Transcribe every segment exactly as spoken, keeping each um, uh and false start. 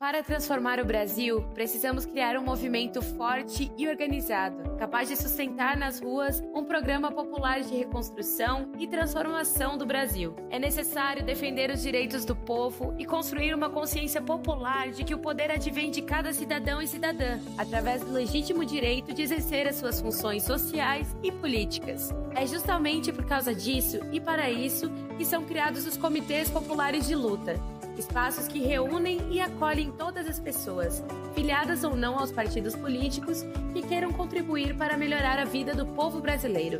Para transformar o Brasil, precisamos criar um movimento forte e organizado, capaz de sustentar nas ruas um programa popular de reconstrução e transformação do Brasil. É necessário defender os direitos do povo e construir uma consciência popular de que o poder advém de cada cidadão e cidadã, através do legítimo direito de exercer as suas funções sociais e políticas. É justamente por causa disso e para isso que são criados os comitês populares de luta, espaços que reúnem e acolhem todas as pessoas, filiadas ou não aos partidos políticos, que queiram contribuir para melhorar a vida do povo brasileiro.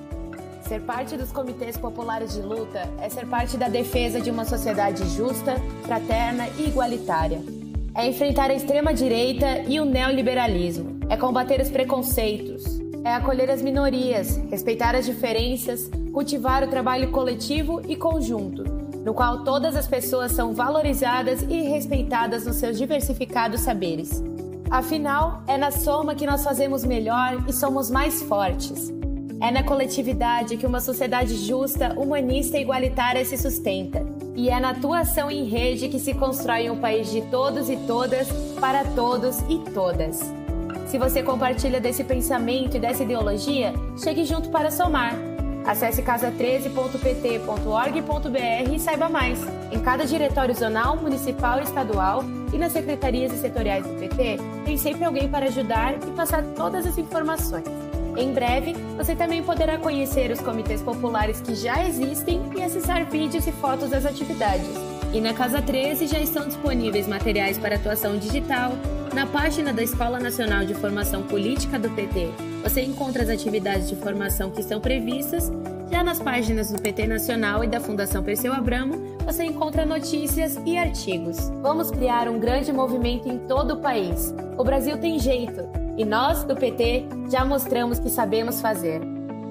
Ser parte dos comitês populares de luta é ser parte da defesa de uma sociedade justa, fraterna e igualitária. É enfrentar a extrema-direita e o neoliberalismo. É combater os preconceitos. É acolher as minorias, respeitar as diferenças, cultivar o trabalho coletivo e conjunto, no qual todas as pessoas são valorizadas e respeitadas nos seus diversificados saberes. Afinal, é na soma que nós fazemos melhor e somos mais fortes. É na coletividade que uma sociedade justa, humanista e igualitária se sustenta. E é na atuação em rede que se constrói um país de todos e todas, para todos e todas. Se você compartilha desse pensamento e dessa ideologia, chegue junto para somar. Acesse casa treze ponto p t ponto org ponto b r e saiba mais. Em cada diretório zonal, municipal e estadual e nas secretarias e setoriais do P T, tem sempre alguém para ajudar e passar todas as informações. Em breve, você também poderá conhecer os comitês populares que já existem e acessar vídeos e fotos das atividades. E na Casa treze já estão disponíveis materiais para atuação digital. Na página da Escola Nacional de Formação Política do P T, você encontra as atividades de formação que estão previstas. Já nas páginas do P T Nacional e da Fundação Perseu Abramo, você encontra notícias e artigos. Vamos criar um grande movimento em todo o país. O Brasil tem jeito, e nós, do P T, já mostramos que sabemos fazer.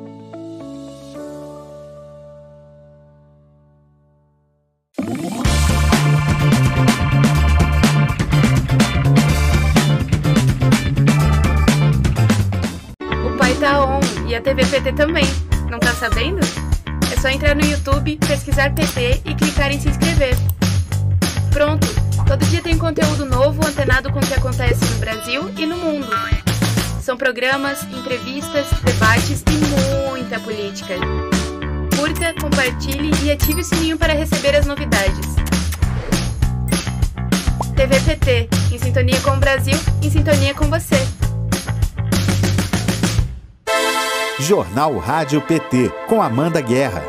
E a T V P T também, não tá sabendo? É só entrar no YouTube, pesquisar P T e clicar em se inscrever. Pronto, todo dia tem conteúdo novo antenado com o que acontece no Brasil e no mundo. São programas, entrevistas, debates e muita política. Curta, compartilhe e ative o sininho para receber as novidades. T V P T, em sintonia com o Brasil, em sintonia com você. Jornal Rádio P T, com Amanda Guerra.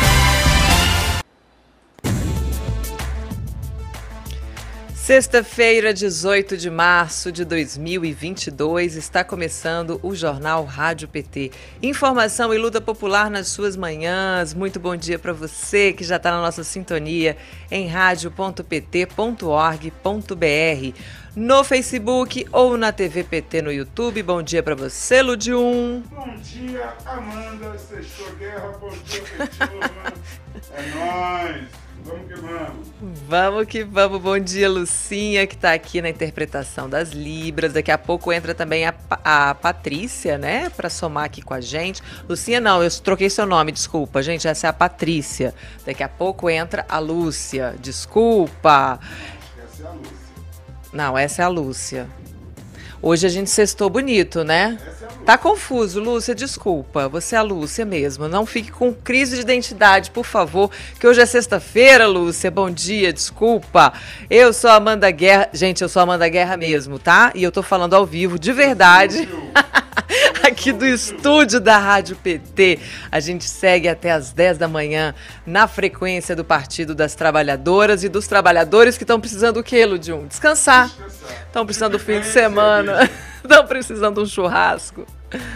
Sexta-feira, dezoito de março de dois mil e vinte e dois, está começando o Jornal Rádio P T. Informação e luta popular nas suas manhãs. Muito bom dia para você que já está na nossa sintonia em rádio ponto p t ponto org ponto b r, no Facebook ou na T V P T no YouTube. Bom dia para você, Ludium. Bom dia, Amanda. Sextou Guerra. Bom dia, turma. É nóis. Vamos que vamos. Vamos que vamos. Bom dia, Lucinha, que está aqui na interpretação das Libras. Daqui a pouco entra também a, a Patrícia, né, para somar aqui com a gente. Lucinha não, eu troquei seu nome, desculpa, gente, essa é a Patrícia. Daqui a pouco entra a Lúcia, desculpa. Essa é a Lúcia. Não, essa é a Lúcia. Hoje a gente sextou bonito, né? Essa é a Lúcia. Tá confuso, Lúcia, desculpa. Você é a Lúcia mesmo. Não fique com crise de identidade, por favor, que hoje é sexta-feira, Lúcia. Bom dia, desculpa. Eu sou a Amanda Guerra. Gente, eu sou a Amanda Guerra mesmo, tá? E eu tô falando ao vivo, de verdade. Aqui do estúdio da Rádio P T. A gente segue até às dez da manhã na frequência do Partido das Trabalhadoras e dos trabalhadores que estão precisando o quê, Ludium? Descansar. Estão precisando do fim de semana. Estão precisando de um churrasco.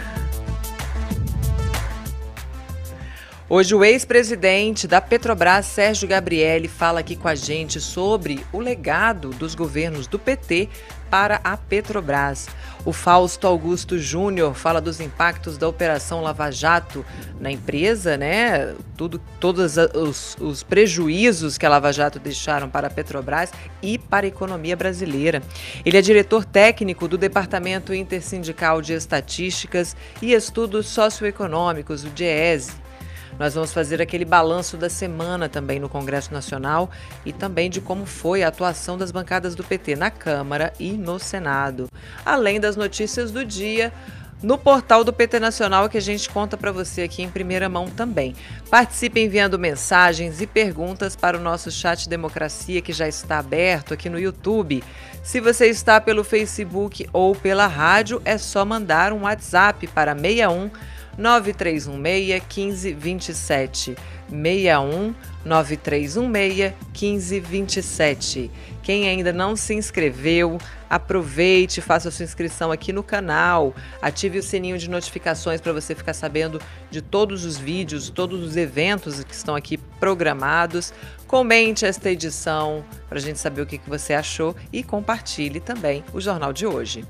Hoje o ex-presidente da Petrobras, Sérgio Gabrielli, fala aqui com a gente sobre o legado dos governos do P T para a Petrobras. O Fausto Augusto Júnior fala dos impactos da Operação Lava Jato na empresa, né? Tudo, todos os, os prejuízos que a Lava Jato deixaram para a Petrobras e para a economia brasileira. Ele é diretor técnico do Departamento Intersindical de Estatísticas e Estudos Socioeconômicos, o DIEESE. Nós vamos fazer aquele balanço da semana também no Congresso Nacional e também de como foi a atuação das bancadas do P T na Câmara e no Senado. Além das notícias do dia, no portal do P T Nacional, que a gente conta para você aqui em primeira mão também. Participe enviando mensagens e perguntas para o nosso chat Democracia, que já está aberto aqui no YouTube. Se você está pelo Facebook ou pela rádio, é só mandar um WhatsApp para seis um nove três um seis um cinco dois sete. seis um nove três um seis um cinco dois sete. Quem ainda não se inscreveu, aproveite, faça a sua inscrição aqui no canal, ative o sininho de notificações para você ficar sabendo de todos os vídeos, todos os eventos que estão aqui programados. Comente esta edição para a gente saber o que, que você achou e compartilhe também o jornal de hoje.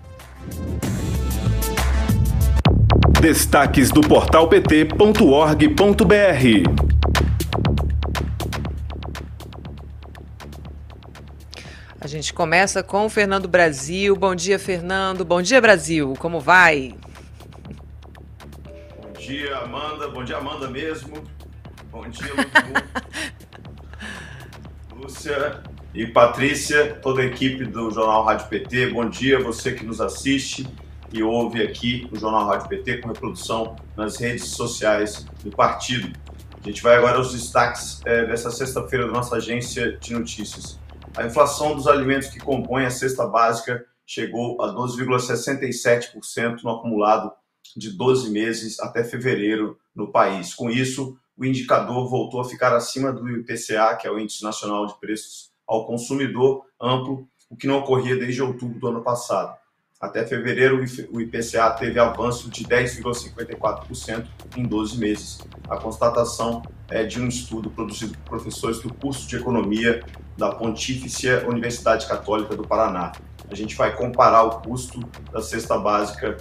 Destaques do portal p t ponto org ponto b r. A gente começa com o Fernando Brasil. Bom dia, Fernando. Bom dia, Brasil. Como vai? Bom dia, Amanda. Bom dia, Amanda mesmo. Bom dia, Lúcia e Patrícia, toda a equipe do Jornal Rádio P T. Bom dia, você que nos assiste e ouve aqui o Jornal Rádio P T com reprodução nas redes sociais do partido. A gente vai agora aos destaques é, dessa sexta-feira da nossa agência de notícias. A inflação dos alimentos que compõem a cesta básica chegou a doze vírgula sessenta e sete por cento no acumulado de doze meses até fevereiro no país. Com isso, o indicador voltou a ficar acima do I P C A, que é o Índice Nacional de Preços ao Consumidor Amplo, o que não ocorria desde outubro do ano passado. Até fevereiro, o I P C A teve avanço de dez vírgula cinquenta e quatro por cento em doze meses. A constatação é de um estudo produzido por professores do curso de Economia da Pontifícia Universidade Católica do Paraná. A gente vai comparar o custo da cesta básica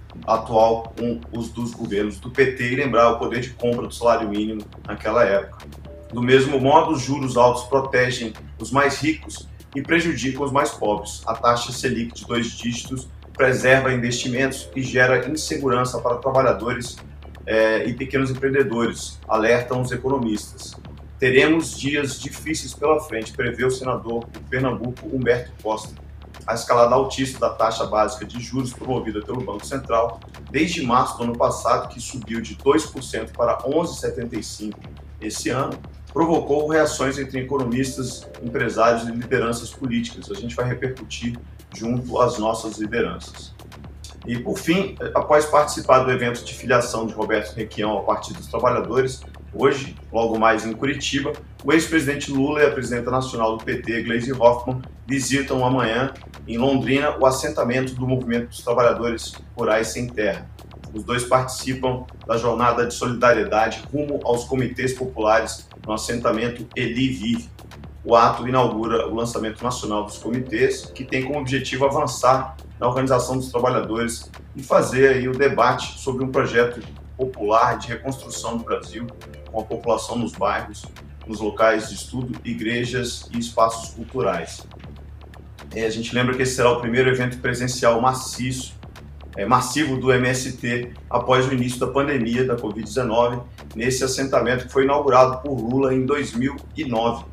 atual com os dos governos do P T e lembrar o poder de compra do salário mínimo naquela época. Do mesmo modo, os juros altos protegem os mais ricos e prejudicam os mais pobres. A taxa Selic de dois dígitos preserva investimentos e gera insegurança para trabalhadores eh, e pequenos empreendedores, alertam os economistas. Teremos dias difíceis pela frente, prevê o senador do Pernambuco, Humberto Costa. A escalada altista da taxa básica de juros promovida pelo Banco Central desde março do ano passado, que subiu de dois por cento para onze vírgula setenta e cinco por cento esse ano, provocou reações entre economistas, empresários e lideranças políticas. A gente vai repercutir junto às nossas lideranças. E, por fim, após participar do evento de filiação de Roberto Requião ao Partido dos Trabalhadores, hoje, logo mais em Curitiba, o ex-presidente Lula e a presidenta nacional do P T, Gleisi Hoffmann, visitam amanhã, em Londrina, o assentamento do Movimento dos Trabalhadores Rurais Sem Terra. Os dois participam da jornada de solidariedade rumo aos comitês populares no assentamento Eli Vive. O ato inaugura o lançamento nacional dos comitês, que tem como objetivo avançar na organização dos trabalhadores e fazer aí o debate sobre um projeto popular de reconstrução do Brasil, com a população nos bairros, nos locais de estudo, igrejas e espaços culturais. É, a gente lembra que esse será o primeiro evento presencial maciço, é, massivo do M S T após o início da pandemia da covid dezenove, nesse assentamento que foi inaugurado por Lula em dois mil e nove.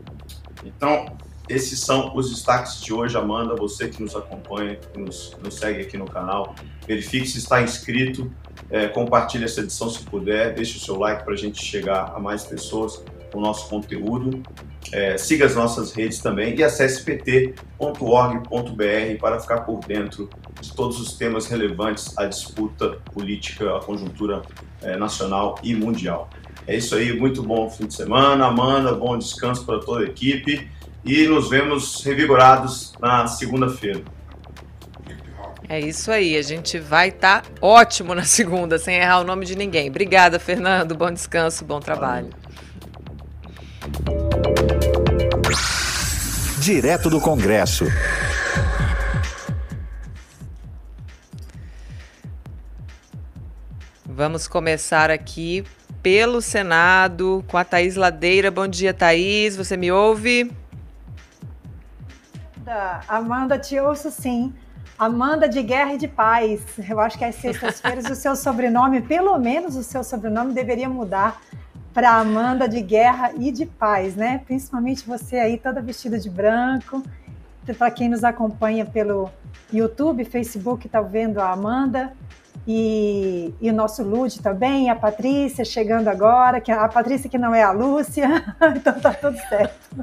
Então, esses são os destaques de hoje, Amanda. Você que nos acompanha, que nos, nos segue aqui no canal, verifique se está inscrito, é, compartilhe essa edição se puder, deixe o seu like para a gente chegar a mais pessoas com o nosso conteúdo. É, siga as nossas redes também e acesse p t ponto org ponto b r para ficar por dentro de todos os temas relevantes à disputa política, à conjuntura é, nacional e mundial. É isso aí, muito bom fim de semana, Amanda, bom descanso para toda a equipe e nos vemos revigorados na segunda-feira. É isso aí, a gente vai estar tá ótimo na segunda, sem errar o nome de ninguém. Obrigada, Fernando, bom descanso, bom trabalho. Direto do Congresso. Vamos começar aqui pelo Senado com a Thaís Ladeira. Bom dia, Thaís, você me ouve? Amanda, te ouço sim. Amanda de Guerra e de Paz. Eu acho que às sextas-feiras o seu sobrenome, pelo menos o seu sobrenome, deveria mudar para Amanda de Guerra e de Paz, né? Principalmente você aí toda vestida de branco. Para quem nos acompanha pelo YouTube, Facebook, está vendo a Amanda e, e o nosso Lud também, e a Patrícia chegando agora, que a Patrícia que não é a Lúcia, então tá tudo certo.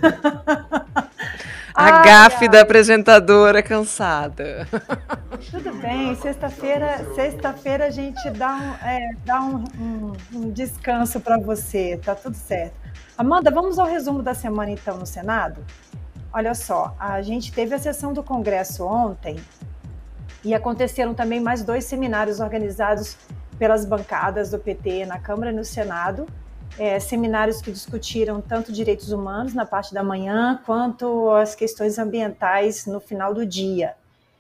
A gafe da apresentadora cansada. Tudo bem, sexta-feira sexta-feira a gente dá um, é, dá um, um, um descanso para você, tá tudo certo. Amanda, vamos ao resumo da semana então no Senado? Olha só, a gente teve a sessão do Congresso ontem e aconteceram também mais dois seminários organizados pelas bancadas do P T na Câmara e no Senado. É, seminários que discutiram tanto direitos humanos na parte da manhã, quanto as questões ambientais no final do dia.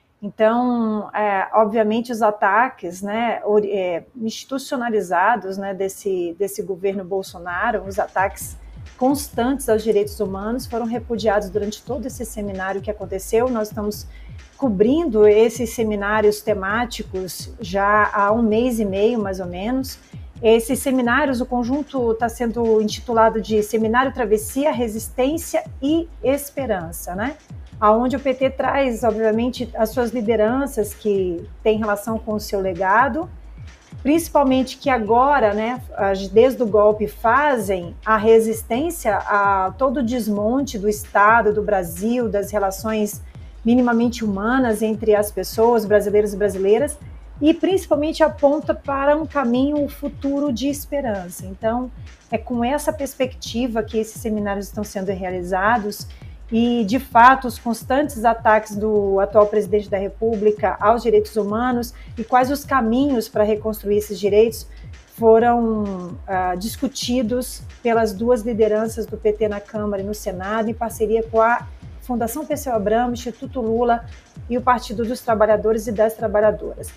Então, é, obviamente, os ataques, né, é, institucionalizados, né, desse, desse governo Bolsonaro, os ataques constantes aos direitos humanos foram repudiados durante todo esse seminário que aconteceu. Nós estamos cobrindo esses seminários temáticos já há um mês e meio, mais ou menos. Esses seminários, o conjunto está sendo intitulado de Seminário Travessia, Resistência e Esperança, né? Onde o P T traz, obviamente, as suas lideranças que têm relação com o seu legado, principalmente que agora, né, desde o golpe, fazem a resistência a todo o desmonte do Estado, do Brasil, das relações minimamente humanas entre as pessoas, brasileiros e brasileiras, e principalmente aponta para um caminho futuro de esperança. Então, é com essa perspectiva que esses seminários estão sendo realizados e, de fato, os constantes ataques do atual presidente da República aos direitos humanos e quais os caminhos para reconstruir esses direitos foram uh, discutidos pelas duas lideranças do P T na Câmara e no Senado, em parceria com a Fundação Perseu Abramo, Instituto Lula e o Partido dos Trabalhadores e das Trabalhadoras.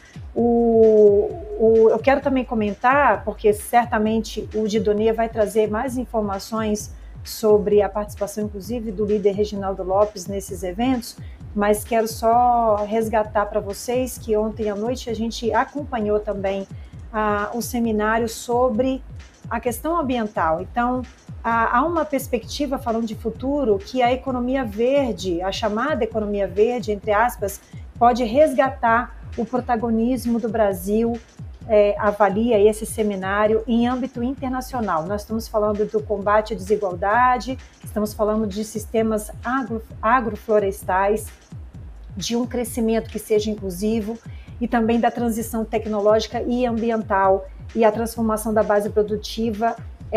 O, o, eu quero também comentar, porque certamente o Didonê vai trazer mais informações sobre a participação, inclusive, do líder Reginaldo Lopes nesses eventos, mas quero só resgatar para vocês que ontem à noite a gente acompanhou também ah, um seminário sobre a questão ambiental. Então, há uma perspectiva, falando de futuro, que a economia verde, a chamada economia verde, entre aspas, pode resgatar o protagonismo do Brasil, é, avalia esse seminário em âmbito internacional. Nós estamos falando do combate à desigualdade, estamos falando de sistemas agro, agroflorestais, de um crescimento que seja inclusivo e também da transição tecnológica e ambiental e a transformação da base produtiva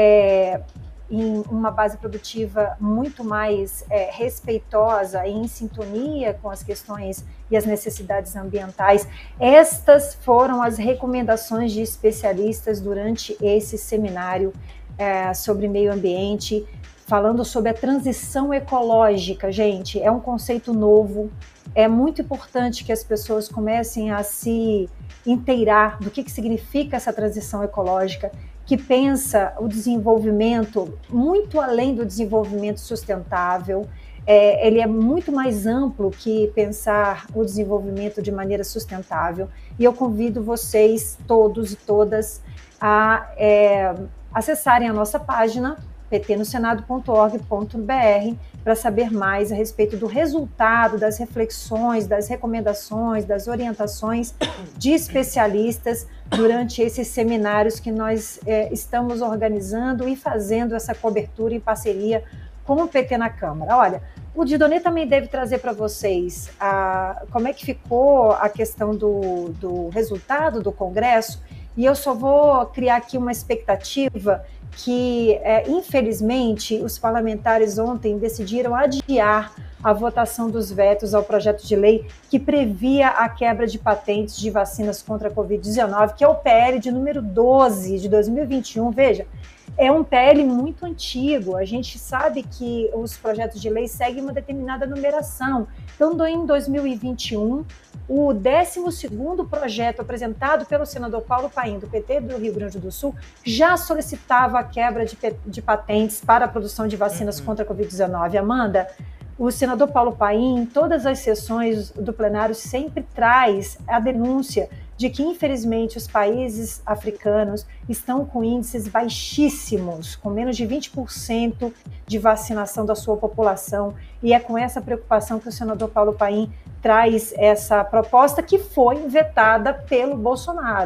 é, em uma base produtiva muito mais é, respeitosa e em sintonia com as questões e as necessidades ambientais. Estas foram as recomendações de especialistas durante esse seminário é, sobre meio ambiente, falando sobre a transição ecológica. Gente, é um conceito novo, é muito importante que as pessoas comecem a se inteirar do que, que significa essa transição ecológica, que pensa o desenvolvimento muito além do desenvolvimento sustentável. É, ele é muito mais amplo que pensar o desenvolvimento de maneira sustentável. E eu convido vocês, todos e todas, a é, acessarem a nossa página, p t no senado ponto org ponto b r, para saber mais a respeito do resultado, das reflexões, das recomendações, das orientações de especialistas durante esses seminários que nós é, estamos organizando e fazendo essa cobertura em parceria com o P T na Câmara. Olha, o Didonê também deve trazer para vocês a, como é que ficou a questão do, do resultado do Congresso, e eu só vou criar aqui uma expectativa que, é, infelizmente, os parlamentares ontem decidiram adiar a votação dos vetos ao projeto de lei que previa a quebra de patentes de vacinas contra a covid dezenove, que é o P L de número doze de dois mil e vinte e um. Veja, é um P L muito antigo, a gente sabe que os projetos de lei seguem uma determinada numeração. Então, em dois mil e vinte e um, o décimo segundo projeto apresentado pelo senador Paulo Paim, do P T do Rio Grande do Sul, já solicitava a quebra de, de patentes para a produção de vacinas uhum. contra a covid dezenove. Amanda, O senador Paulo Paim, em todas as sessões do plenário, sempre traz a denúncia de que, infelizmente, os países africanos estão com índices baixíssimos, com menos de vinte por cento de vacinação da sua população, e é com essa preocupação que o senador Paulo Paim traz essa proposta que foi vetada pelo Bolsonaro.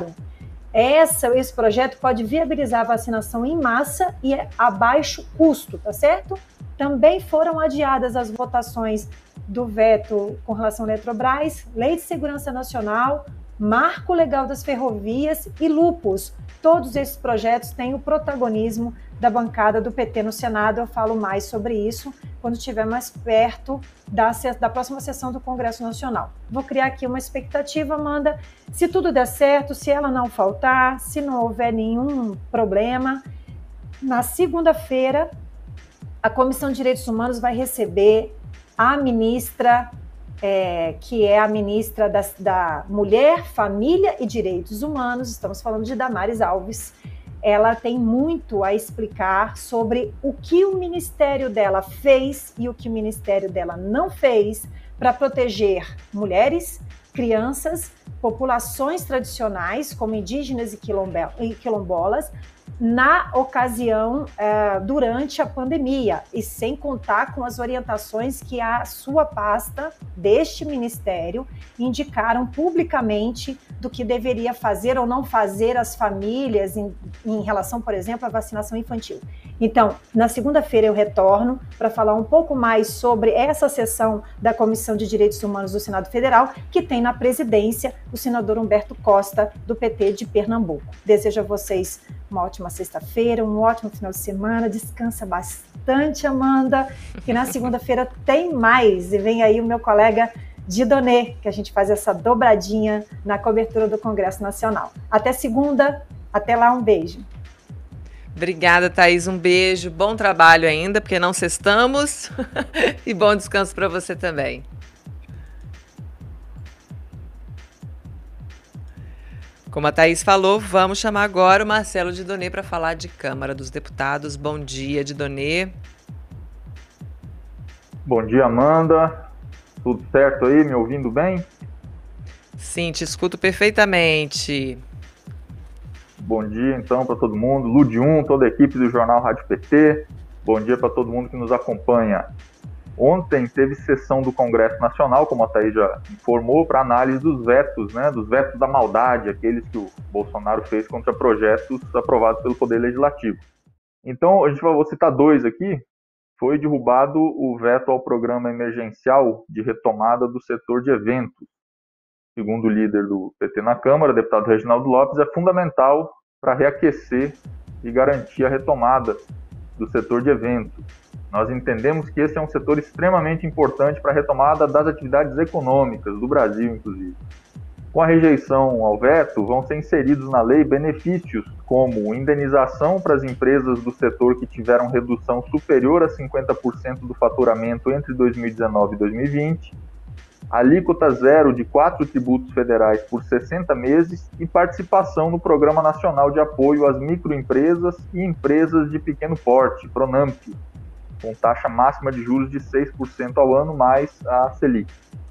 Essa, esse projeto pode viabilizar a vacinação em massa e a baixo custo, tá certo? Também foram adiadas as votações do veto com relação à Eletrobras, Lei de Segurança Nacional, Marco Legal das Ferrovias e Lupus. Todos esses projetos têm o protagonismo da bancada do P T no Senado. Eu falo mais sobre isso quando estiver mais perto da, da próxima sessão do Congresso Nacional. Vou criar aqui uma expectativa, Amanda. Se tudo der certo, se ela não faltar, se não houver nenhum problema, na segunda-feira, a Comissão de Direitos Humanos vai receber a ministra, é, que é a ministra da, da Mulher, Família e Direitos Humanos, estamos falando de Damares Alves. Ela tem muito a explicar sobre o que o ministério dela fez e o que o ministério dela não fez para proteger mulheres, crianças, populações tradicionais, como indígenas e quilombolas, na ocasião, uh, durante a pandemia, e sem contar com as orientações que a sua pasta deste ministério indicaram publicamente do que deveria fazer ou não fazer as famílias em, em relação, por exemplo, à vacinação infantil. Então, na segunda-feira eu retorno para falar um pouco mais sobre essa sessão da Comissão de Direitos Humanos do Senado Federal, que tem na presidência o senador Humberto Costa, do P T de Pernambuco. Desejo a vocês uma ótima sexta-feira, um ótimo final de semana, descansa bastante, Amanda, que na segunda-feira tem mais, e vem aí o meu colega Didonê, que a gente faz essa dobradinha na cobertura do Congresso Nacional. Até segunda, até lá, um beijo. Obrigada, Thaís, um beijo, bom trabalho ainda, porque não sextamos, e bom descanso para você também. Como a Thaís falou, vamos chamar agora o Marcelo Didonê para falar de Câmara dos Deputados. Bom dia, Didonê. Bom dia, Amanda. Tudo certo aí? Me ouvindo bem? Sim, te escuto perfeitamente. Bom dia, então, para todo mundo. Ludium, toda a equipe do Jornal Rádio P T. Bom dia para todo mundo que nos acompanha. Ontem teve sessão do Congresso Nacional, como a Thaís já informou, para análise dos vetos, né, dos vetos da maldade, aqueles que o Bolsonaro fez contra projetos aprovados pelo Poder Legislativo. Então, a gente vai, vou citar dois aqui. Foi derrubado o veto ao programa emergencial de retomada do setor de eventos. Segundo o líder do P T na Câmara, deputado Reginaldo Lopes, é fundamental para reaquecer e garantir a retomada do setor de eventos. Nós entendemos que esse é um setor extremamente importante para a retomada das atividades econômicas do Brasil, inclusive. Com a rejeição ao veto, vão ser inseridos na lei benefícios como indenização para as empresas do setor que tiveram redução superior a cinquenta por cento do faturamento entre dois mil e dezenove e dois mil e vinte, alíquota zero de quatro tributos federais por sessenta meses e participação no Programa Nacional de Apoio às Microempresas e Empresas de Pequeno Porte, PRONAMP, com taxa máxima de juros de seis por cento ao ano, mais a Selic.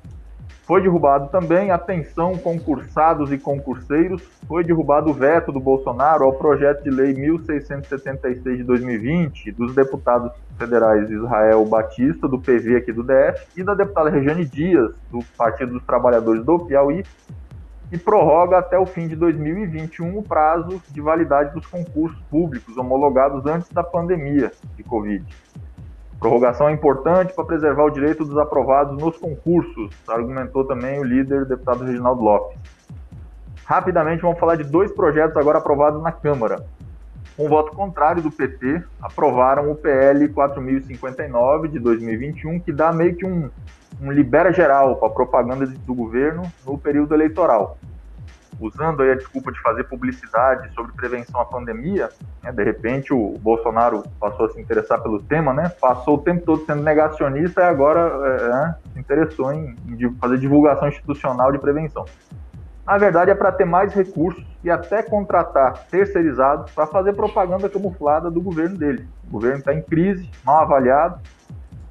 Foi derrubado também, atenção concursados e concurseiros, foi derrubado o veto do Bolsonaro ao projeto de lei mil seiscentos e setenta e seis de dois mil e vinte, dos deputados federais Israel Batista, do P V aqui do D F, e da deputada Regiane Dias, do Partido dos Trabalhadores do Piauí, que prorroga até o fim de dois mil e vinte e um o prazo de validade dos concursos públicos homologados antes da pandemia de Covid. Prorrogação é importante para preservar o direito dos aprovados nos concursos, argumentou também o líder, deputado Reginaldo Lopes. Rapidamente vamos falar de dois projetos agora aprovados na Câmara. Com voto contrário do P T, aprovaram o P L quatro mil e cinquenta e nove de dois mil e vinte e um, que dá meio que um, um libera geral para a propaganda do governo no período eleitoral. Usando aí a desculpa de fazer publicidade sobre prevenção à pandemia, né, de repente o Bolsonaro passou a se interessar pelo tema, né, passou o tempo todo sendo negacionista e agora é, é, se interessou em, em fazer divulgação institucional de prevenção. Na verdade é para ter mais recursos e até contratar terceirizados para fazer propaganda camuflada do governo dele. O governo está em crise, mal avaliado,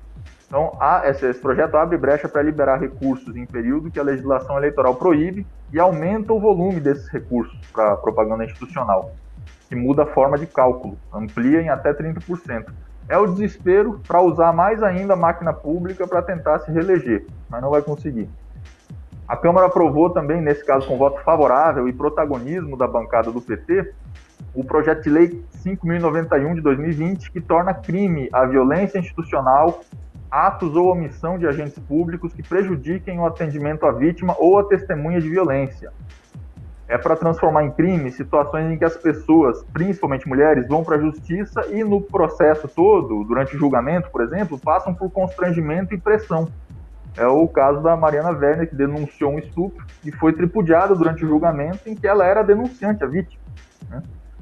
Então, a, esse, esse projeto abre brecha para liberar recursos em período que a legislação eleitoral proíbe e aumenta o volume desses recursos para propaganda institucional, que muda a forma de cálculo, amplia em até trinta por cento. É o desespero para usar mais ainda a máquina pública para tentar se reeleger, mas não vai conseguir. A Câmara aprovou também, nesse caso com voto favorável e protagonismo da bancada do P T, o projeto de lei cinco mil e noventa e um de dois mil e vinte, que torna crime a violência institucional, atos ou omissão de agentes públicos que prejudiquem o atendimento à vítima ou à testemunha de violência. É para transformar em crime situações em que as pessoas, principalmente mulheres, vão para a justiça e no processo todo, durante o julgamento, por exemplo, passam por constrangimento e pressão. É o caso da Mariana Werner, que denunciou um estupro e foi tripudiada durante o julgamento em que ela era a denunciante, a vítima, né?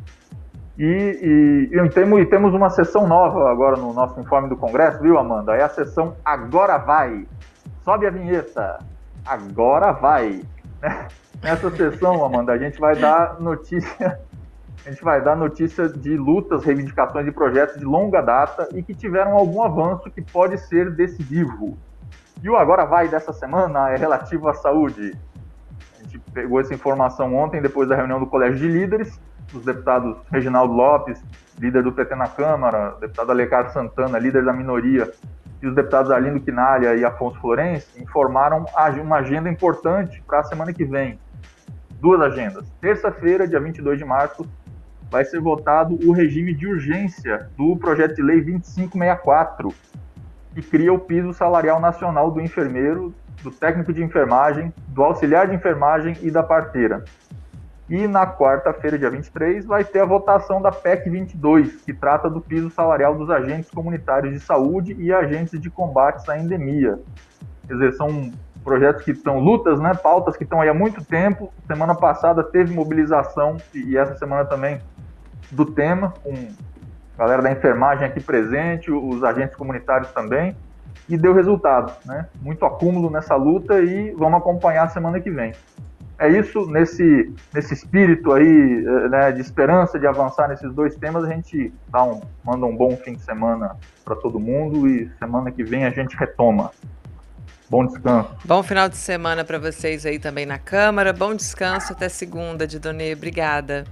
E, e, e, temos, e temos uma sessão nova agora no nosso informe do Congresso, viu, Amanda? É a sessão Agora Vai. Sobe a vinheta. Agora Vai. Nessa sessão, Amanda, a gente vai dar notícia, a gente vai dar notícia de lutas, reivindicações e projetos de longa data e que tiveram algum avanço que pode ser decisivo. E o Agora Vai dessa semana é relativo à saúde. A gente pegou essa informação ontem, depois da reunião do Colégio de Líderes. Os deputados Reginaldo Lopes, líder do P T na Câmara, deputado Alencar Santana, líder da minoria, e os deputados Arlindo Quinalha e Afonso Florencio informaram uma agenda importante para a semana que vem. Duas agendas. Terça-feira, dia vinte e dois de março, vai ser votado o regime de urgência do projeto de lei vinte e cinco sessenta e quatro, que cria o piso salarial nacional do enfermeiro, do técnico de enfermagem, do auxiliar de enfermagem e da parteira. E na quarta-feira, dia vinte e três, vai ter a votação da P E C vinte e dois, que trata do piso salarial dos agentes comunitários de saúde e agentes de combate à endemia. Quer dizer, são projetos que estão, lutas, né, pautas que estão aí há muito tempo. Semana passada teve mobilização, e essa semana também, do tema, com a galera da enfermagem aqui presente, os agentes comunitários também, e deu resultado, né? Muito acúmulo nessa luta e vamos acompanhar a semana que vem. É isso, nesse, nesse espírito aí, né, de esperança de avançar nesses dois temas, a gente dá um, manda um bom fim de semana para todo mundo e semana que vem a gente retoma. Bom descanso. Bom final de semana para vocês aí também na Câmara. Bom descanso até segunda, Didonê. Obrigada.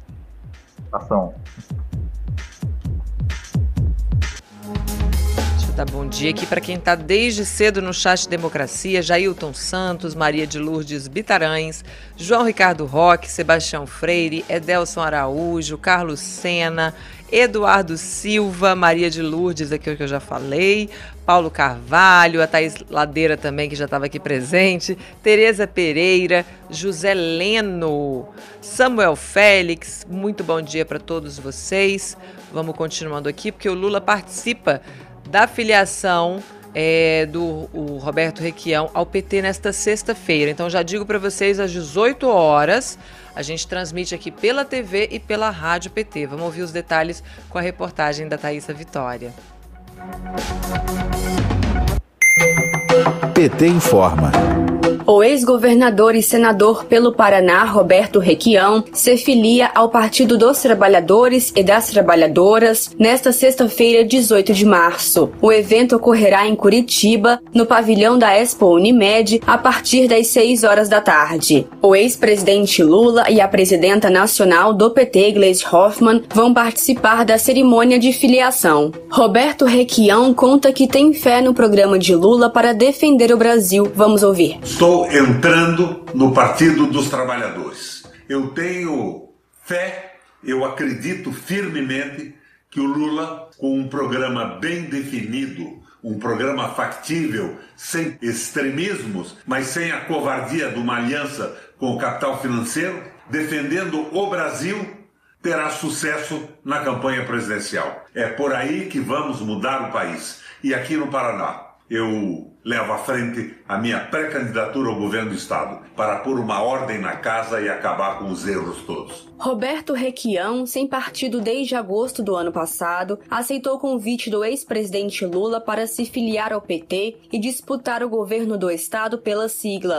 Ação. Dar bom dia aqui para quem está desde cedo no chat Democracia: Jailton Santos, Maria de Lourdes Bitarães, João Ricardo Roque, Sebastião Freire, Edelson Araújo, Carlos Sena, Eduardo Silva, Maria de Lourdes, aqui que eu já falei, Paulo Carvalho, a Thaís Ladeira também, que já estava aqui presente, Tereza Pereira, José Leno, Samuel Félix, muito bom dia para todos vocês. Vamos continuando aqui, porque o Lula participa da filiação é, do o Roberto Requião ao P T nesta sexta-feira. Então já digo para vocês, às dezoito horas, a gente transmite aqui pela T V e pela Rádio P T. Vamos ouvir os detalhes com a reportagem da Thaísa Vitória. P T informa. O ex-governador e senador pelo Paraná, Roberto Requião, se filia ao Partido dos Trabalhadores e das Trabalhadoras nesta sexta-feira, dezoito de março. O evento ocorrerá em Curitiba, no pavilhão da Expo Unimed, a partir das seis horas da tarde. O ex-presidente Lula e a presidenta nacional do P T, Gleisi Hoffmann, vão participar da cerimônia de filiação. Roberto Requião conta que tem fé no programa de Lula para defender o Brasil. Vamos ouvir. Estou entrando no Partido dos Trabalhadores. Eu tenho fé, eu acredito firmemente que o Lula, com um programa bem definido, um programa factível, sem extremismos, mas sem a covardia de uma aliança com o capital financeiro, defendendo o Brasil, terá sucesso na campanha presidencial. É por aí que vamos mudar o país. E aqui no Paraná, eu levo à frente a minha pré-candidatura ao governo do Estado para pôr uma ordem na casa e acabar com os erros todos. Roberto Requião, sem partido desde agosto do ano passado, aceitou o convite do ex-presidente Lula para se filiar ao P T e disputar o governo do Estado pela sigla.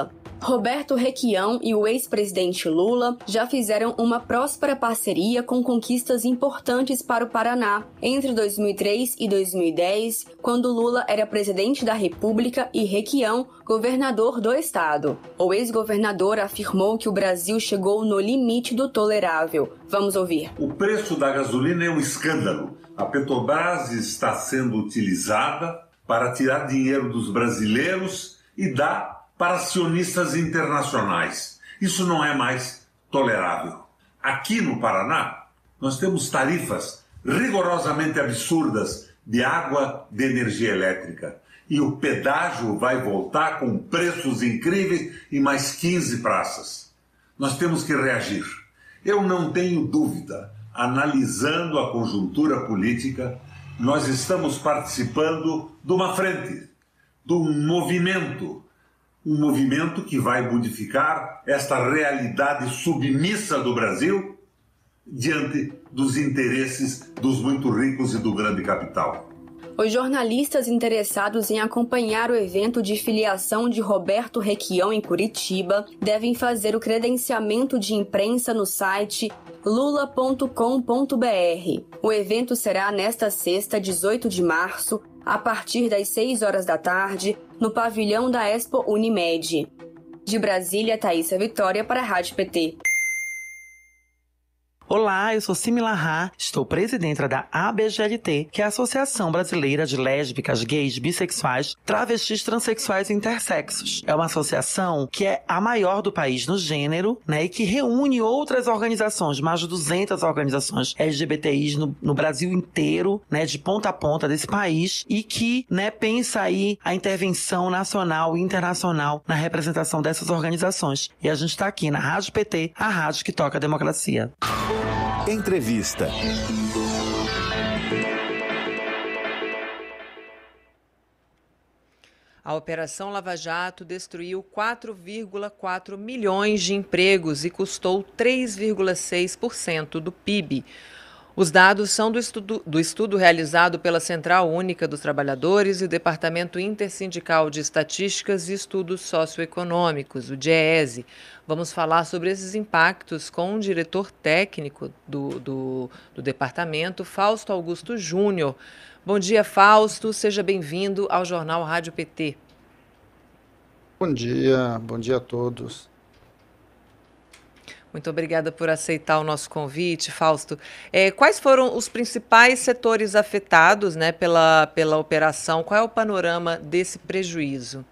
Roberto Requião e o ex-presidente Lula já fizeram uma próspera parceria com conquistas importantes para o Paraná. Entre dois mil e três e dois mil e dez, quando Lula era presidente da República e Requião, governador do estado. O ex-governador afirmou que o Brasil chegou no limite do tolerável. Vamos ouvir. O preço da gasolina é um escândalo. A Petrobras está sendo utilizada para tirar dinheiro dos brasileiros e dar para acionistas internacionais. Isso não é mais tolerável. Aqui no Paraná, nós temos tarifas rigorosamente absurdas de água, de energia elétrica. E o pedágio vai voltar com preços incríveis em mais quinze praças. Nós temos que reagir. Eu não tenho dúvida, analisando a conjuntura política, nós estamos participando de uma frente, de um movimento, um movimento que vai modificar esta realidade submissa do Brasil diante dos interesses dos muito ricos e do grande capital. Os jornalistas interessados em acompanhar o evento de filiação de Roberto Requião em Curitiba devem fazer o credenciamento de imprensa no site lula ponto com ponto b r. O evento será nesta sexta, dezoito de março, a partir das seis horas da tarde, no pavilhão da Expo Unimed. De Brasília, Thaísa Vitória para a Rádio P T. Olá, eu sou Simila Rá, estou presidenta da A B G L T, que é a Associação Brasileira de Lésbicas, Gays, Bissexuais, Travestis, Transsexuais e Intersexos. É uma associação que é a maior do país no gênero, né, e que reúne outras organizações, mais de duzentas organizações L G B T Is no, no Brasil inteiro, né, de ponta a ponta desse país, e que, né, pensa aí a intervenção nacional e internacional na representação dessas organizações. E a gente está aqui na Rádio P T, a rádio que toca a democracia. Entrevista. A Operação Lava Jato destruiu quatro vírgula quatro milhões de empregos e custou três vírgula seis por cento do P I B. Os dados são do estudo, do estudo realizado pela Central Única dos Trabalhadores e o Departamento Intersindical de Estatísticas e Estudos Socioeconômicos, o DIEESE. Vamos falar sobre esses impactos com o diretor técnico do, do, do departamento, Fausto Augusto Júnior. Bom dia, Fausto. Seja bem-vindo ao Jornal Rádio P T. Bom dia, bom dia a todos. Muito obrigada por aceitar o nosso convite, Fausto. É, quais foram os principais setores afetados, né, pela, pela operação? Qual é o panorama desse prejuízo?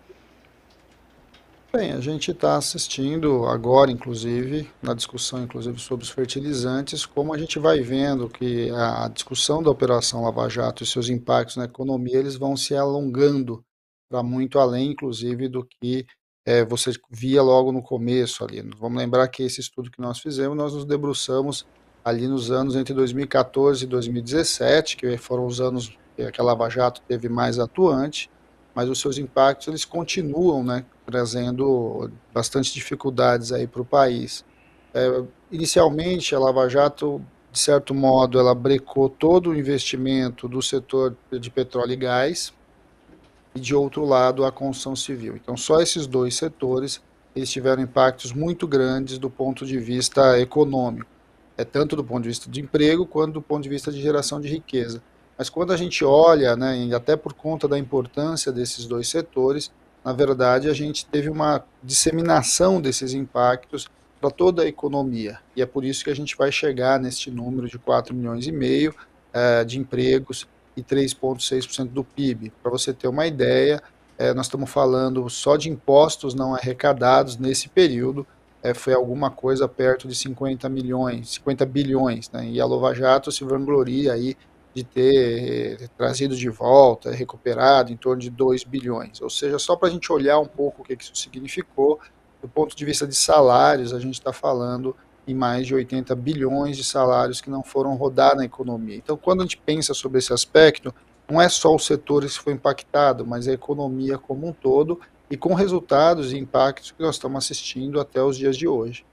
Bem, a gente está assistindo agora, inclusive, na discussão inclusive sobre os fertilizantes, como a gente vai vendo que a discussão da Operação Lava Jato e seus impactos na economia, eles vão se alongando para muito além, inclusive, do que É, você via logo no começo ali. Vamos lembrar que esse estudo que nós fizemos, nós nos debruçamos ali nos anos entre dois mil e quatorze e dois mil e dezessete, que foram os anos que a Lava Jato teve mais atuante, mas os seus impactos eles continuam, né, trazendo bastante dificuldades aí para o país. É, inicialmente, a Lava Jato, de certo modo, ela brecou todo o investimento do setor de petróleo e gás, e de outro lado a construção civil. Então só esses dois setores eles tiveram impactos muito grandes do ponto de vista econômico, é tanto do ponto de vista de emprego quanto do ponto de vista de geração de riqueza. Mas quando a gente olha, né, e até por conta da importância desses dois setores, na verdade a gente teve uma disseminação desses impactos para toda a economia, e é por isso que a gente vai chegar neste número de quatro milhões e meio é, de empregos e três vírgula seis por cento do P I B. Para você ter uma ideia, é, nós estamos falando só de impostos não arrecadados nesse período, é, foi alguma coisa perto de cinquenta milhões, cinquenta bilhões, né? E a Lava Jato se vangloria aí de ter é, trazido de volta, recuperado em torno de dois bilhões. Ou seja, só para a gente olhar um pouco o que isso significou, do ponto de vista de salários, a gente está falando em mais de oitenta bilhões de salários que não foram rodar na economia. Então, quando a gente pensa sobre esse aspecto, não é só os setores que foi impactado, mas a economia como um todo, e com resultados e impactos que nós estamos assistindo até os dias de hoje.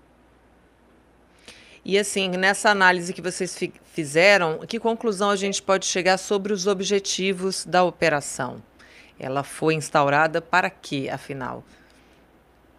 E assim, nessa análise que vocês fi- fizeram, que conclusão a gente pode chegar sobre os objetivos da operação? Ela foi instaurada para quê, afinal?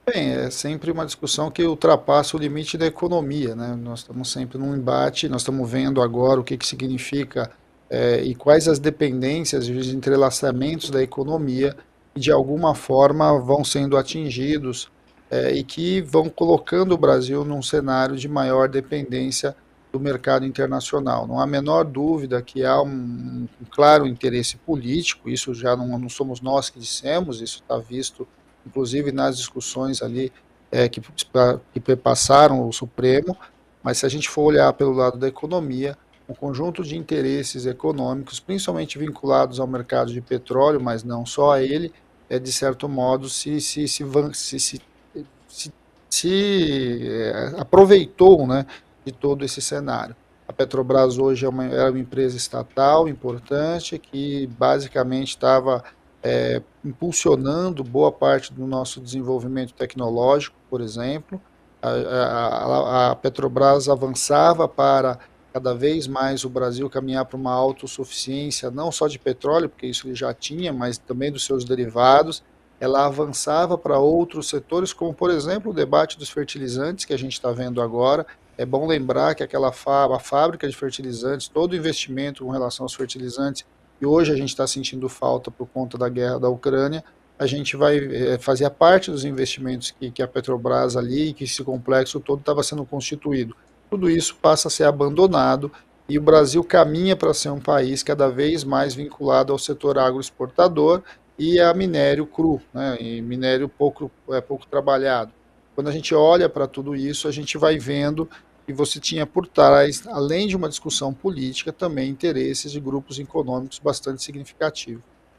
Bem, é sempre uma discussão que ultrapassa o limite da economia, né? Nós estamos sempre num embate, nós estamos vendo agora o que, que significa é, e quais as dependências e os entrelaçamentos da economia que de alguma forma vão sendo atingidos é, e que vão colocando o Brasil num cenário de maior dependência do mercado internacional. Não há a menor dúvida que há um, um claro interesse político, isso já não, não somos nós que dissemos, isso está visto inclusive nas discussões ali é, que, que perpassaram o Supremo, mas se a gente for olhar pelo lado da economia, um conjunto de interesses econômicos, principalmente vinculados ao mercado de petróleo, mas não só a ele, é, de certo modo se, se, se, se, se, se, se é, aproveitou, né, de todo esse cenário. A Petrobras hoje é uma, é uma empresa estatal importante que basicamente estava É, impulsionando boa parte do nosso desenvolvimento tecnológico, por exemplo. A, a, a Petrobras avançava para cada vez mais o Brasil caminhar para uma autossuficiência, não só de petróleo, porque isso ele já tinha, mas também dos seus derivados. Ela avançava para outros setores, como, por exemplo, o debate dos fertilizantes, que a gente está vendo agora. É bom lembrar que aquela a fábrica de fertilizantes, todo o investimento com relação aos fertilizantes, e hoje a gente está sentindo falta por conta da guerra da Ucrânia, a gente vai é, fazer parte dos investimentos que, que a Petrobras ali, que esse complexo todo estava sendo constituído. Tudo isso passa a ser abandonado e o Brasil caminha para ser um país cada vez mais vinculado ao setor agroexportador e a minério cru, né, e minério pouco, é, pouco trabalhado. Quando a gente olha para tudo isso, a gente vai vendo que você tinha por trás, além de uma discussão política, também interesses de grupos econômicos bastante significativos.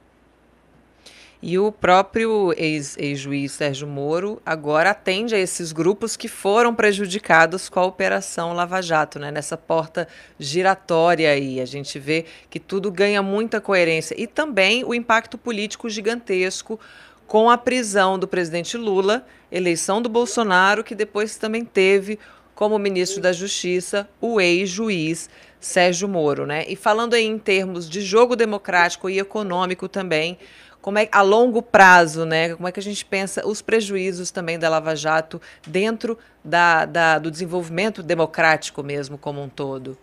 E o próprio ex, ex-juiz Sérgio Moro agora atende a esses grupos que foram prejudicados com a Operação Lava Jato, né? Nessa porta giratória aí. A gente vê que tudo ganha muita coerência. E também o impacto político gigantesco com a prisão do presidente Lula, eleição do Bolsonaro, que depois também teve como ministro da Justiça, o ex-juiz Sérgio Moro, né? E falando aí em termos de jogo democrático e econômico também, como é a longo prazo, né? Como é que a gente pensa os prejuízos também da Lava Jato dentro da, da, do desenvolvimento democrático mesmo como um todo?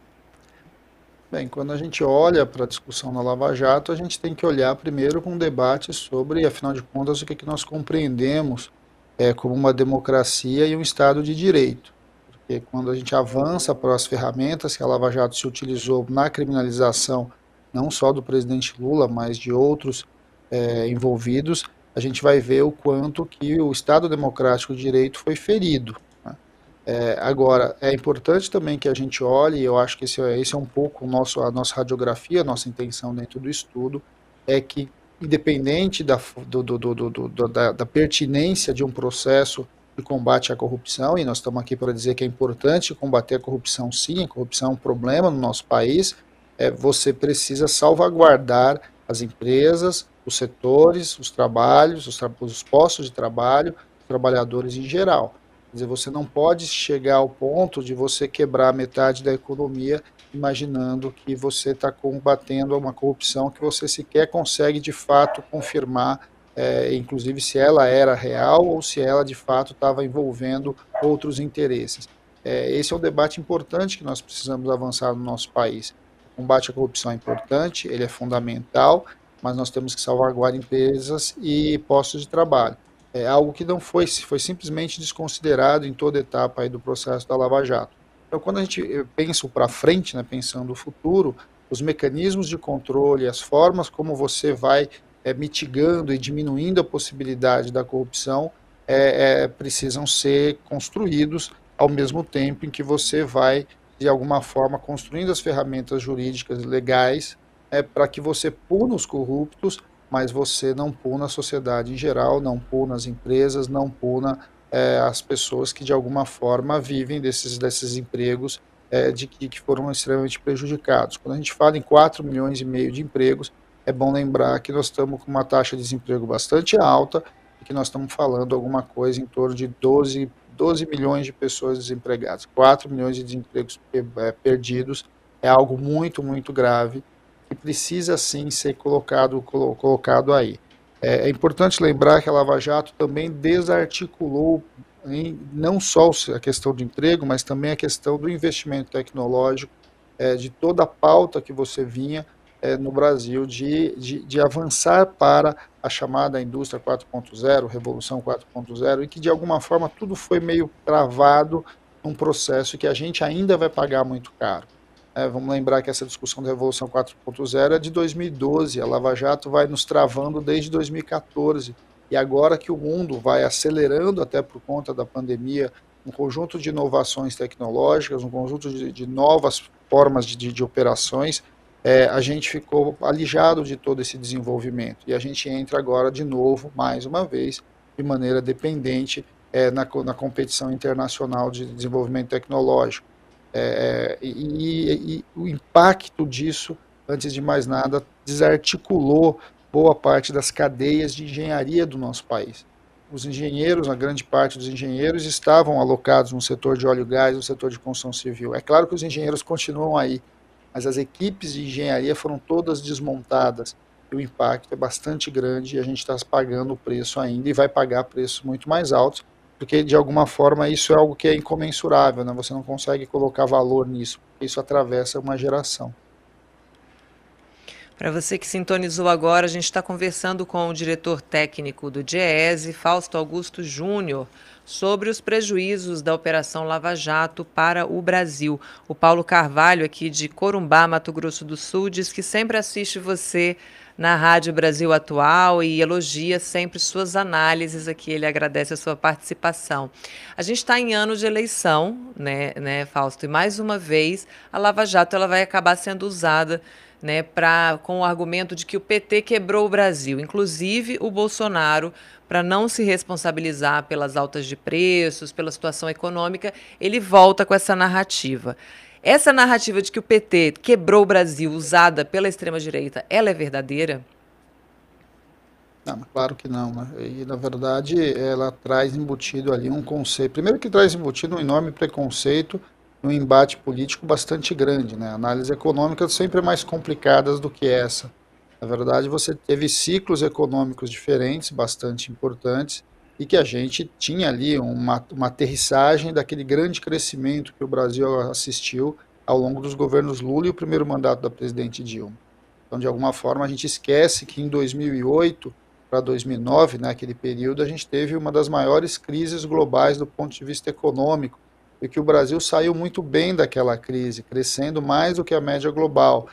Bem, quando a gente olha para a discussão na Lava Jato, a gente tem que olhar primeiro com um debate sobre, afinal de contas, o que, que nós compreendemos é, como uma democracia e um Estado de Direito. Porque quando a gente avança para as ferramentas que a Lava Jato se utilizou na criminalização, não só do presidente Lula, mas de outros é, envolvidos, a gente vai ver o quanto que o Estado Democrático de Direito foi ferido. Né? É, agora, é importante também que a gente olhe, e eu acho que esse, esse é um pouco o nosso, a nossa radiografia, a nossa intenção dentro do estudo, é que, independente da, do, do, do, do, do, da, da pertinência de um processo de combate à corrupção, e nós estamos aqui para dizer que é importante combater a corrupção sim, a corrupção é um problema no nosso país, é, você precisa salvaguardar as empresas, os setores, os trabalhos, os, tra os postos de trabalho, os trabalhadores em geral. Quer dizer, você não pode chegar ao ponto de você quebrar metade da economia imaginando que você está combatendo uma corrupção que você sequer consegue de fato confirmar, É, inclusive se ela era real ou se ela de fato estava envolvendo outros interesses. É, esse é um debate importante que nós precisamos avançar no nosso país. O combate à corrupção é importante, ele é fundamental, mas nós temos que salvaguardar empresas e postos de trabalho. É algo que não foi, foi simplesmente desconsiderado em toda etapa aí do processo da Lava Jato. Então, quando a gente pensa para frente, né, pensando no futuro, os mecanismos de controle, as formas como você vai É, mitigando e diminuindo a possibilidade da corrupção, é, é, precisam ser construídos ao mesmo tempo em que você vai, de alguma forma, construindo as ferramentas jurídicas legais é, para que você puna os corruptos, mas você não puna a sociedade em geral, não puna as empresas, não puna é, as pessoas que, de alguma forma, vivem desses, desses empregos é, de que, que foram extremamente prejudicados. Quando a gente fala em quatro milhões e meio de empregos, é bom lembrar que nós estamos com uma taxa de desemprego bastante alta e que nós estamos falando alguma coisa em torno de doze, doze milhões de pessoas desempregadas. quatro milhões de desempregos perdidos é algo muito, muito grave que precisa sim ser colocado, colocado aí. É, é importante lembrar que a Lava Jato também desarticulou em, não só a questão do emprego, mas também a questão do investimento tecnológico, é, de toda a pauta que você vinha é, no Brasil de, de, de avançar para a chamada indústria quatro ponto zero, revolução quatro ponto zero, e que de alguma forma tudo foi meio travado num processo que a gente ainda vai pagar muito caro. É, vamos lembrar que essa discussão da Revolução quatro ponto zero é de dois mil e doze, a Lava Jato vai nos travando desde dois mil e quatorze, e agora que o mundo vai acelerando, até por conta da pandemia, um conjunto de inovações tecnológicas, um conjunto de, de novas formas de, de, de operações, é, a gente ficou alijado de todo esse desenvolvimento, e a gente entra agora de novo, mais uma vez, de maneira dependente é, na, na competição internacional de desenvolvimento tecnológico. É, e, e, e o impacto disso, antes de mais nada, desarticulou boa parte das cadeias de engenharia do nosso país. Os engenheiros, a grande parte dos engenheiros, estavam alocados no setor de óleo e gás, no setor de construção civil. É claro que os engenheiros continuam aí, mas as equipes de engenharia foram todas desmontadas. E o impacto é bastante grande e a gente está pagando o preço ainda e vai pagar preços muito mais altos, porque de alguma forma isso é algo que é incomensurável, né? Você não consegue colocar valor nisso, porque isso atravessa uma geração. Para você que sintonizou agora, a gente está conversando com o diretor técnico do DIEESE, Fausto Augusto Júnior, sobre os prejuízos da Operação Lava Jato para o Brasil. O Paulo Carvalho, aqui de Corumbá, Mato Grosso do Sul, diz que sempre assiste você na Rádio Brasil Atual e elogia sempre suas análises aqui, ele agradece a sua participação. A gente está em ano de eleição, né, né, Fausto? E mais uma vez a Lava Jato ela vai acabar sendo usada, né, pra, com o argumento de que o P T quebrou o Brasil, inclusive o Bolsonaro, para não se responsabilizar pelas altas de preços, pela situação econômica, ele volta com essa narrativa. Essa narrativa de que o P T quebrou o Brasil, usada pela extrema-direita, ela é verdadeira? Não, claro que não, né? E, na verdade, ela traz embutido ali um conceito. Primeiro que traz embutido um enorme preconceito, um embate político bastante grande, né? Análises econômicas sempre mais complicadas do que essa. Na verdade, você teve ciclos econômicos diferentes, bastante importantes, e que a gente tinha ali uma, uma aterrissagem daquele grande crescimento que o Brasil assistiu ao longo dos governos Lula e o primeiro mandato da presidente Dilma. Então, de alguma forma, a gente esquece que em dois mil e oito para dois mil e nove, naquele período, a gente teve uma das maiores crises globais do ponto de vista econômico, e que o Brasil saiu muito bem daquela crise, crescendo mais do que a média global.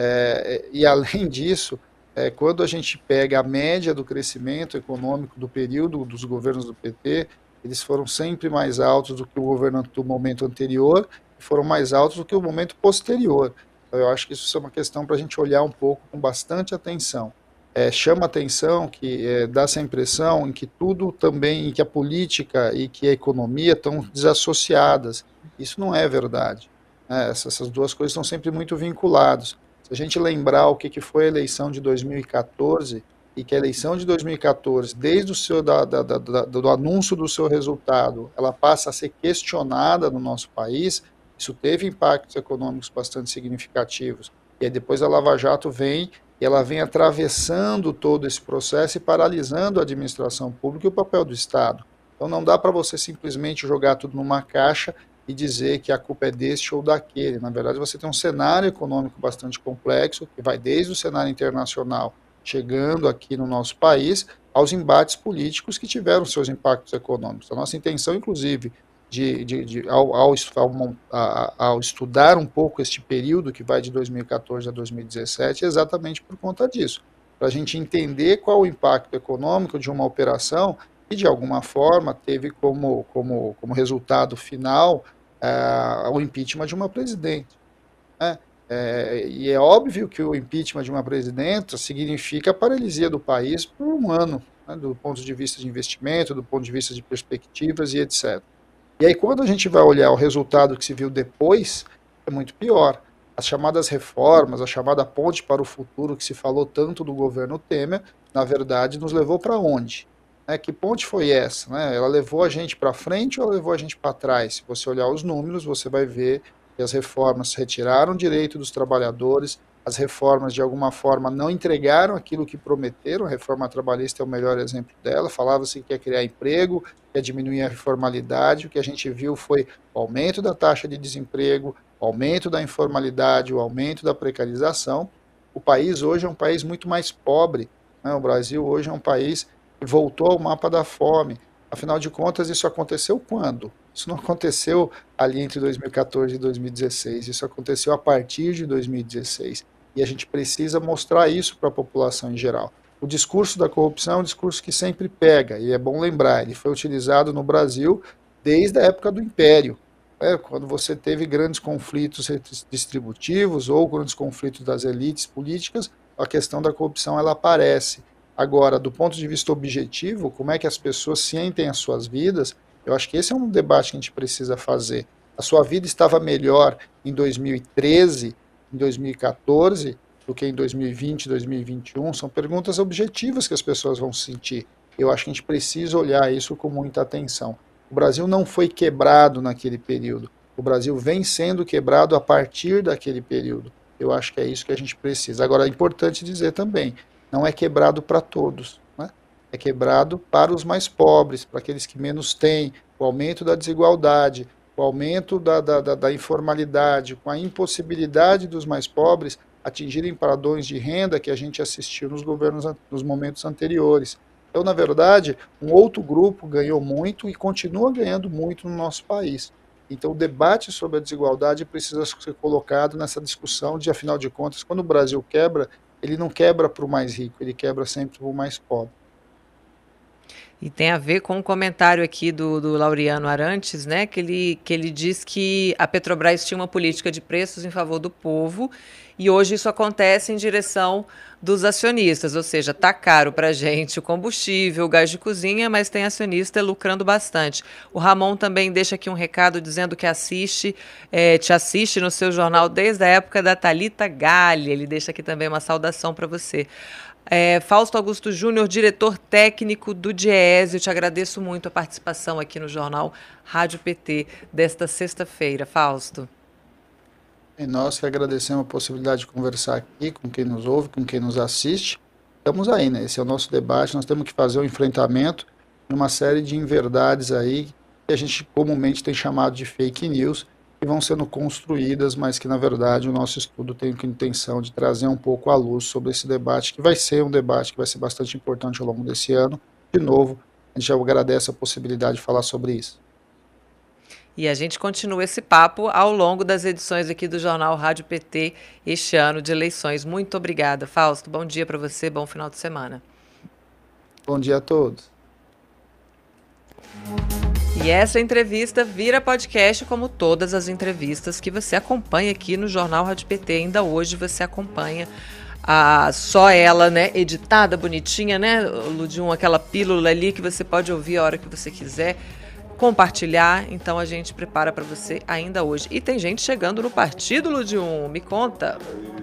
É, e, além disso, É, quando a gente pega a média do crescimento econômico do período dos governos do P T, eles foram sempre mais altos do que o governo do momento anterior e foram mais altos do que o momento posterior. Então, eu acho que isso é uma questão para a gente olhar um pouco com bastante atenção. É, chama atenção que é, dá essa impressão em que tudo também, em que a política e que a economia estão desassociadas. Isso não é verdade. Né? Essas, essas duas coisas estão sempre muito vinculadas. Se a gente lembrar o que, que foi a eleição de dois mil e quatorze, e que a eleição de dois mil e quatorze, desde o seu, da, da, da, do anúncio do seu resultado, ela passa a ser questionada no nosso país, isso teve impactos econômicos bastante significativos. E aí depois a Lava Jato vem, e ela vem atravessando todo esse processo e paralisando a administração pública e o papel do Estado. Então não dá para você simplesmente jogar tudo numa caixa e dizer que a culpa é deste ou daquele. Na verdade, você tem um cenário econômico bastante complexo, que vai desde o cenário internacional, chegando aqui no nosso país, aos embates políticos que tiveram seus impactos econômicos. A nossa intenção, inclusive, de, de, de, ao, ao, ao, ao estudar um pouco este período, que vai de dois mil e quatorze a dois mil e dezessete, é exatamente por conta disso, para a gente entender qual o impacto econômico de uma operação que, de alguma forma, teve como, como, como resultado final uh, o impeachment de uma presidente. Né? É, e é óbvio que o impeachment de uma presidenta significa a paralisia do país por um ano, né, do ponto de vista de investimento, do ponto de vista de perspectivas e etcétera. E aí, quando a gente vai olhar o resultado que se viu depois, é muito pior. As chamadas reformas, a chamada ponte para o futuro que se falou tanto do governo Temer, na verdade, nos levou para onde? É, que ponte foi essa? Né? Ela levou a gente para frente ou ela levou a gente para trás? Se você olhar os números, você vai ver que as reformas retiraram direito dos trabalhadores, as reformas, de alguma forma, não entregaram aquilo que prometeram. A reforma trabalhista é o melhor exemplo dela. Falava-se que ia criar emprego, que ia diminuir a informalidade. O que a gente viu foi o aumento da taxa de desemprego, o aumento da informalidade, o aumento da precarização. O país hoje é um país muito mais pobre, né? O Brasil hoje é um país que voltou ao mapa da fome. Afinal de contas, isso aconteceu quando? Isso não aconteceu ali entre dois mil e quatorze e dois mil e dezesseis, isso aconteceu a partir de dois mil e dezesseis. E a gente precisa mostrar isso para a população em geral. O discurso da corrupção é um discurso que sempre pega, e é bom lembrar, ele foi utilizado no Brasil desde a época do Império, né, quando você teve grandes conflitos distributivos ou grandes conflitos das elites políticas, a questão da corrupção ela aparece. Agora, do ponto de vista objetivo, como é que as pessoas sentem as suas vidas, eu acho que esse é um debate que a gente precisa fazer. A sua vida estava melhor em dois mil e treze, em dois mil e quatorze, do que em dois mil e vinte, dois mil e vinte e um? São perguntas objetivas que as pessoas vão sentir. Eu acho que a gente precisa olhar isso com muita atenção. O Brasil não foi quebrado naquele período. O Brasil vem sendo quebrado a partir daquele período. Eu acho que é isso que a gente precisa. Agora, é importante dizer também, não é quebrado para todos, né? É quebrado para os mais pobres, para aqueles que menos têm, o aumento da desigualdade, o aumento da, da, da, da informalidade, com a impossibilidade dos mais pobres atingirem padrões de renda que a gente assistiu nos governos, nos momentos anteriores. Então, na verdade, um outro grupo ganhou muito e continua ganhando muito no nosso país. Então, o debate sobre a desigualdade precisa ser colocado nessa discussão de, afinal de contas, quando o Brasil quebra, ele não quebra para o mais rico, ele quebra sempre para o mais pobre. E tem a ver com um comentário aqui do, do Laureano Arantes, né, que ele, que ele diz que a Petrobras tinha uma política de preços em favor do povo e hoje isso acontece em direção dos acionistas, ou seja, tá caro para a gente o combustível, o gás de cozinha, mas tem acionista lucrando bastante. O Ramon também deixa aqui um recado dizendo que assiste, é, te assiste no seu jornal desde a época da Thalita Galli, ele deixa aqui também uma saudação para você. É, Fausto Augusto Júnior, diretor técnico do Diese, eu te agradeço muito a participação aqui no Jornal Rádio P T desta sexta-feira. Fausto. E nós que agradecemos a possibilidade de conversar aqui com quem nos ouve, com quem nos assiste. Estamos aí, né? Esse é o nosso debate, nós temos que fazer um enfrentamento de uma série de inverdades aí que a gente comumente tem chamado de fake news, que vão sendo construídas, mas que, na verdade, o nosso estudo tem a intenção de trazer um pouco à luz sobre esse debate, que vai ser um debate que vai ser bastante importante ao longo desse ano. De novo, a gente já agradece a possibilidade de falar sobre isso. E a gente continua esse papo ao longo das edições aqui do Jornal Rádio P T, este ano de eleições. Muito obrigada, Fausto. Bom dia para você, bom final de semana. Bom dia a todos. E essa entrevista vira podcast como todas as entrevistas que você acompanha aqui no Jornal Rádio P T. Ainda hoje você acompanha a, só ela, né, editada, bonitinha, né, Ludium, aquela pílula ali que você pode ouvir a hora que você quiser, compartilhar. Então a gente prepara para você ainda hoje. E tem gente chegando no partido, Ludium, me conta.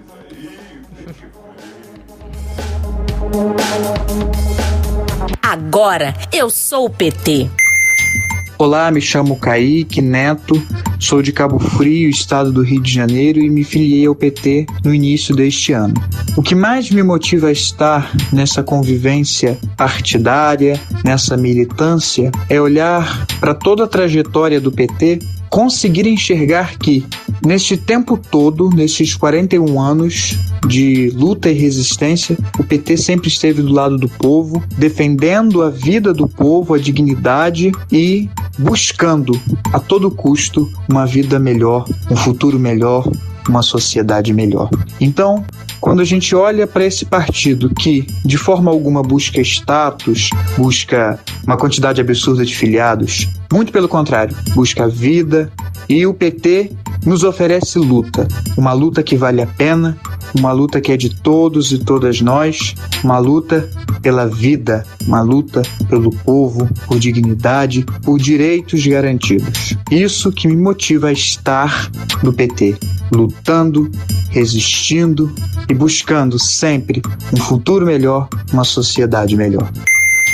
Agora eu sou o P T. Olá, me chamo Kaique Neto, sou de Cabo Frio, estado do Rio de Janeiro, e me filiei ao P T no início deste ano. O que mais me motiva a estar nessa convivência partidária, nessa militância, é olhar para toda a trajetória do P T, conseguir enxergar que, neste tempo todo, nesses quarenta e um anos de luta e resistência, o P T sempre esteve do lado do povo, defendendo a vida do povo, a dignidade e buscando a todo custo uma vida melhor, um futuro melhor, uma sociedade melhor. Então, quando a gente olha para esse partido que, de forma alguma, busca status, busca uma quantidade absurda de filiados, muito pelo contrário, busca vida, e o P T nos oferece luta, uma luta que vale a pena, uma luta que é de todos e todas nós, uma luta pela vida, uma luta pelo povo, por dignidade, por direitos garantidos. Isso que me motiva a estar no P T, lutando, resistindo e buscando sempre um futuro melhor, uma sociedade melhor.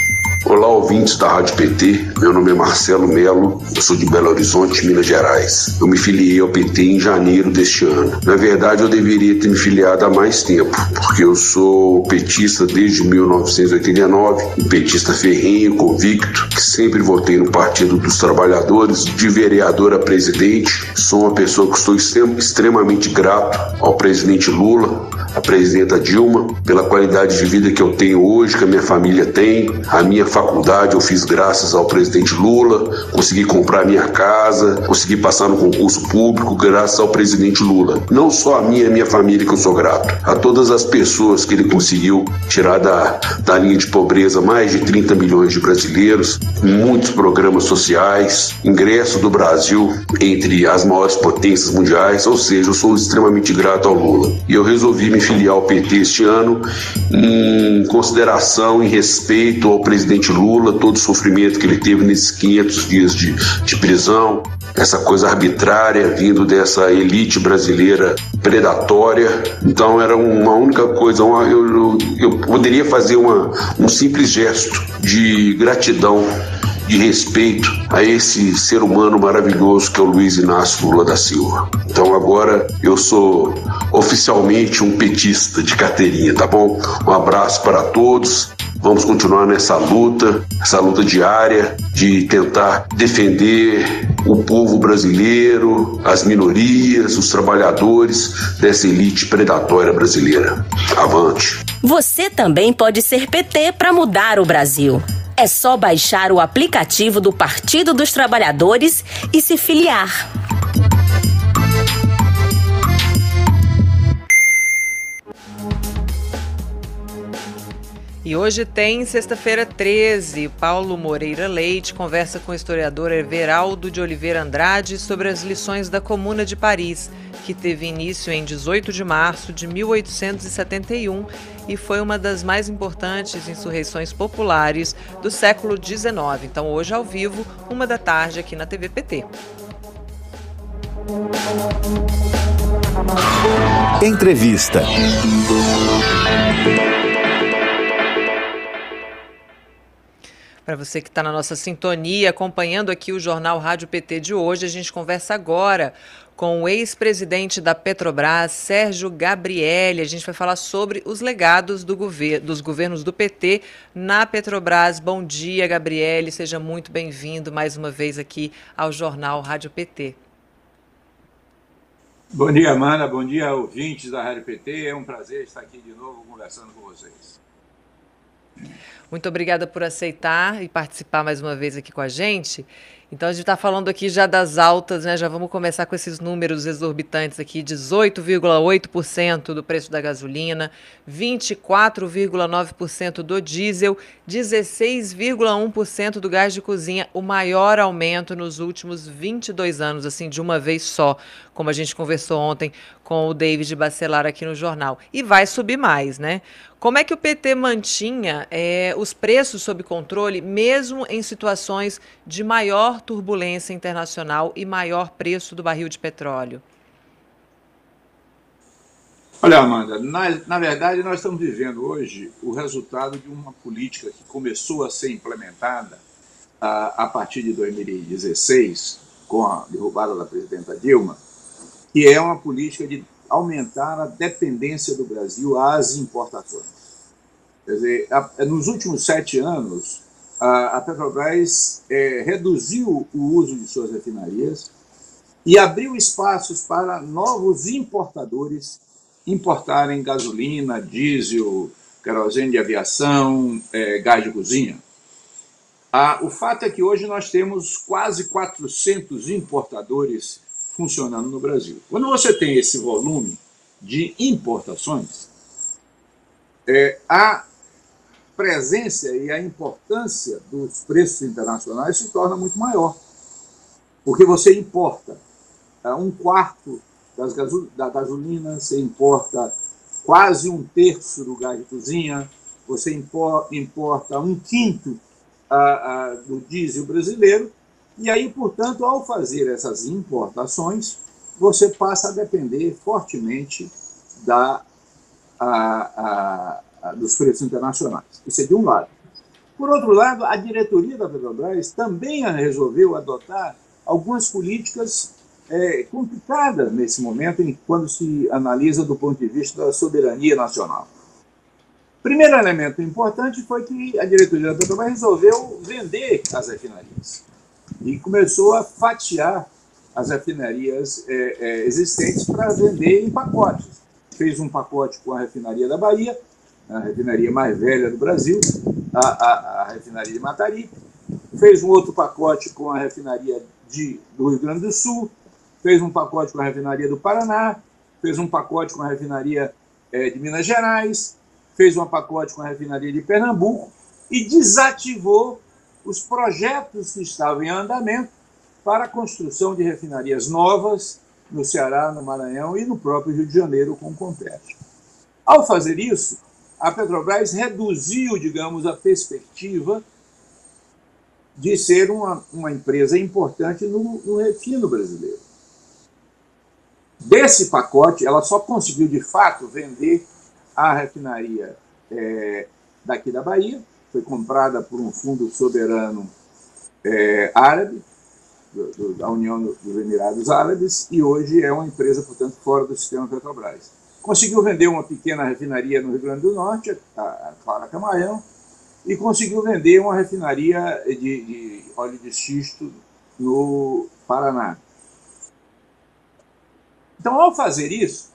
Olá, ouvintes da Rádio P T. Meu nome é Marcelo Melo, eu sou de Belo Horizonte, Minas Gerais. Eu me filiei ao P T em janeiro deste ano. Na verdade, eu deveria ter me filiado há mais tempo, porque eu sou petista desde mil novecentos e oitenta e nove, um petista ferrenho, convicto, que sempre votei no Partido dos Trabalhadores, de vereador a presidente. Sou uma pessoa que estou extremamente grato ao presidente Lula, à presidenta Dilma, pela qualidade de vida que eu tenho hoje, que a minha família tem. A minha faculdade eu fiz graças ao presidente Lula, consegui comprar minha casa, consegui passar no concurso público graças ao presidente Lula. Não só a minha e a minha família que eu sou grato, a todas as pessoas que ele conseguiu tirar da, da linha de pobreza mais de trinta milhões de brasileiros, muitos programas sociais, ingresso do Brasil entre as maiores potências mundiais, ou seja, eu sou extremamente grato ao Lula. E eu resolvi me filiar ao P T este ano em consideração, em respeito ao presidente Lula, todo o sofrimento que ele teve nesses quinhentos dias de, de prisão, essa coisa arbitrária vindo dessa elite brasileira predatória. Então era uma única coisa, uma, eu, eu, eu poderia fazer uma, um simples gesto de gratidão, de respeito a esse ser humano maravilhoso que é o Luiz Inácio Lula da Silva. Então agora eu sou oficialmente um petista de carteirinha, tá bom? Um abraço para todos. Vamos continuar nessa luta, essa luta diária de tentar defender o povo brasileiro, as minorias, os trabalhadores dessa elite predatória brasileira. Avante! Você também pode ser P T para mudar o Brasil. É só baixar o aplicativo do Partido dos Trabalhadores e se filiar. E hoje tem sexta-feira treze. Paulo Moreira Leite conversa com o historiador Everaldo de Oliveira Andrade sobre as lições da Comuna de Paris, que teve início em dezoito de março de mil oitocentos e setenta e um e foi uma das mais importantes insurreições populares do século dezenove. Então, hoje ao vivo, uma da tarde aqui na T V P T. Entrevista. Para você que está na nossa sintonia, acompanhando aqui o Jornal Rádio P T de hoje, a gente conversa agora com o ex-presidente da Petrobras, Sérgio Gabrielli. A gente vai falar sobre os legados do gover- dos governos do P T na Petrobras. Bom dia, Gabrielli. Seja muito bem-vindo mais uma vez aqui ao Jornal Rádio P T. Bom dia, Amanda. Bom dia, ouvintes da Rádio P T. É um prazer estar aqui de novo conversando com vocês. Muito obrigada por aceitar e participar mais uma vez aqui com a gente. Então, a gente está falando aqui já das altas, né? Já vamos começar com esses números exorbitantes aqui, dezoito vírgula oito por cento do preço da gasolina, vinte e quatro vírgula nove por cento do diesel, dezesseis vírgula um por cento do gás de cozinha, o maior aumento nos últimos vinte e dois anos, assim, de uma vez só, como a gente conversou ontem com o David Bacelar aqui no jornal. E vai subir mais, né? Como é que o P T mantinha é, os preços sob controle, mesmo em situações de maior turbulência internacional e maior preço do barril de petróleo? Olha, Amanda, na, na verdade nós estamos vivendo hoje o resultado de uma política que começou a ser implementada a, a partir de dois mil e dezesseis, com a derrubada da presidenta Dilma, que é uma política de aumentar a dependência do Brasil às importações. Quer dizer, a, nos últimos sete anos, a, a Petrobras é, reduziu o uso de suas refinarias e abriu espaços para novos importadores importarem gasolina, diesel, querosene de aviação, é, gás de cozinha. Ah, o fato é que hoje nós temos quase quatrocentos importadores funcionando no Brasil. Quando você tem esse volume de importações, é, a presença e a importância dos preços internacionais se torna muito maior, porque você importa é, um quarto das gaso- da gasolina, você importa quase um terço do gás de cozinha, você impor- importa um quinto a, a, do diesel brasileiro. E aí, portanto, ao fazer essas importações, você passa a depender fortemente da, a, a, a, dos preços internacionais. Isso é de um lado. Por outro lado, a diretoria da Petrobras também resolveu adotar algumas políticas é, complicadas nesse momento, em, quando se analisa do ponto de vista da soberania nacional. Primeiro elemento importante foi que a diretoria da Petrobras resolveu vender as refinarias e começou a fatiar as refinarias é, é, existentes para vender em pacotes. Fez um pacote com a refinaria da Bahia, a refinaria mais velha do Brasil, a, a, a refinaria de Mataripe, fez um outro pacote com a refinaria de, do Rio Grande do Sul, fez um pacote com a refinaria do Paraná, fez um pacote com a refinaria é, de Minas Gerais, fez um pacote com a refinaria de Pernambuco e desativou os projetos que estavam em andamento para a construção de refinarias novas no Ceará, no Maranhão e no próprio Rio de Janeiro, com o Compete. Ao fazer isso, a Petrobras reduziu, digamos, a perspectiva de ser uma, uma empresa importante no, no refino brasileiro. Desse pacote, ela só conseguiu, de fato, vender a refinaria é, daqui da Bahia, foi comprada por um fundo soberano é, árabe, do, do, da União dos Emirados Árabes, e hoje é uma empresa, portanto, fora do sistema Petrobras. Conseguiu vender uma pequena refinaria no Rio Grande do Norte, a, a Clara Camarão, e conseguiu vender uma refinaria de, de óleo de xisto no Paraná. Então, ao fazer isso,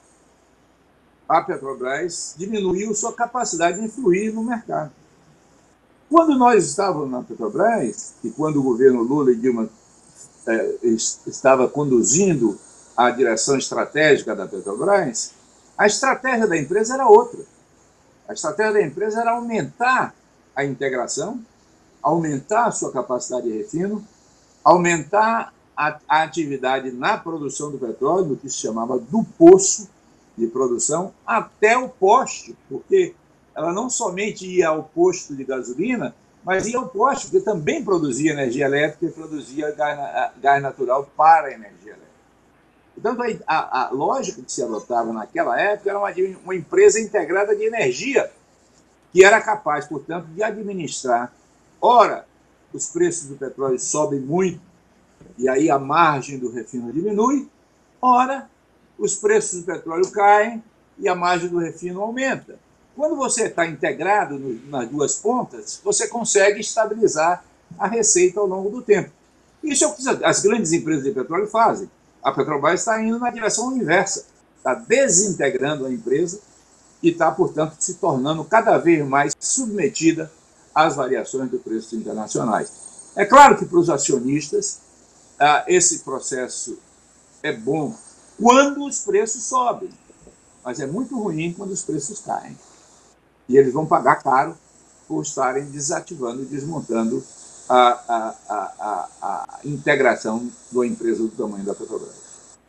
a Petrobras diminuiu sua capacidade de influir no mercado. Quando nós estávamos na Petrobras, e quando o governo Lula e Dilma eh, estava conduzindo a direção estratégica da Petrobras, a estratégia da empresa era outra. A estratégia da empresa era aumentar a integração, aumentar a sua capacidade de refino, aumentar a, a atividade na produção do petróleo, que se chamava do poço de produção, até o poste, porque ela não somente ia ao posto de gasolina, mas ia ao poste, porque também produzia energia elétrica e produzia gás, gás natural para a energia elétrica. Portanto, a, a lógica que se adotava naquela época era uma, uma empresa integrada de energia, que era capaz, portanto, de administrar. Ora, os preços do petróleo sobem muito, e aí a margem do refino diminui. Ora, os preços do petróleo caem e a margem do refino aumenta. Quando você está integrado no, nas duas pontas, você consegue estabilizar a receita ao longo do tempo. Isso é o que as grandes empresas de petróleo fazem. A Petrobras está indo na direção inversa, está desintegrando a empresa e está, portanto, se tornando cada vez mais submetida às variações de preços internacionais. É claro que para os acionistas ah, esse processo é bom quando os preços sobem, mas é muito ruim quando os preços caem. E eles vão pagar caro por estarem desativando e desmontando a, a, a, a, a integração de uma empresa do tamanho da Petrobras.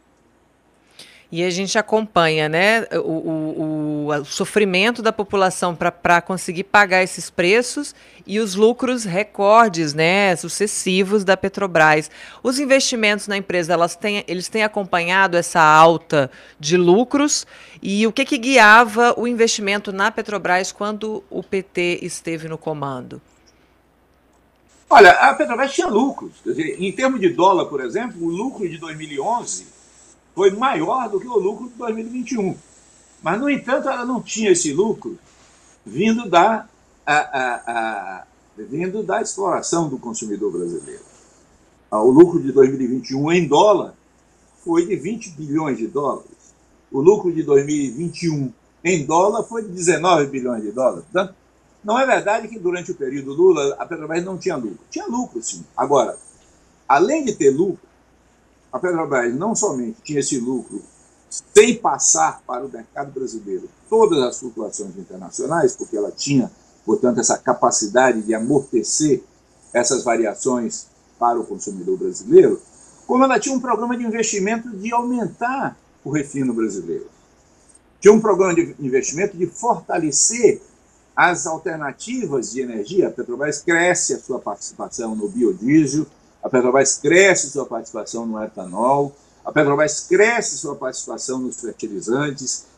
E a gente acompanha, né, o, o, o sofrimento da população para conseguir pagar esses preços e os lucros recordes, né, sucessivos da Petrobras. Os investimentos na empresa, elas têm, eles têm acompanhado essa alta de lucros, e o que, que guiava o investimento na Petrobras quando o P T esteve no comando? Olha, a Petrobras tinha lucros. Quer dizer, em termos de dólar, por exemplo, o lucro de dois mil e onze foi maior do que o lucro de dois mil e vinte e um. Mas, no entanto, ela não tinha esse lucro vindo da, a, a, a, vindo da exploração do consumidor brasileiro. O lucro de dois mil e vinte e um em dólar foi de vinte bilhões de dólares. O lucro de dois mil e vinte e um em dólar foi de dezenove bilhões de dólares. Portanto, não é verdade que durante o período Lula a Petrobras não tinha lucro. Tinha lucro, sim. Agora, além de ter lucro, a Petrobras não somente tinha esse lucro sem passar para o mercado brasileiro todas as flutuações internacionais, porque ela tinha, portanto, essa capacidade de amortecer essas variações para o consumidor brasileiro, como ela tinha um programa de investimento de aumentar o refino brasileiro. Tinha um programa de investimento de fortalecer as alternativas de energia. A Petrobras cresce a sua participação no biodiesel, a Petrobras cresce sua participação no etanol, a Petrobras cresce sua participação nos fertilizantes,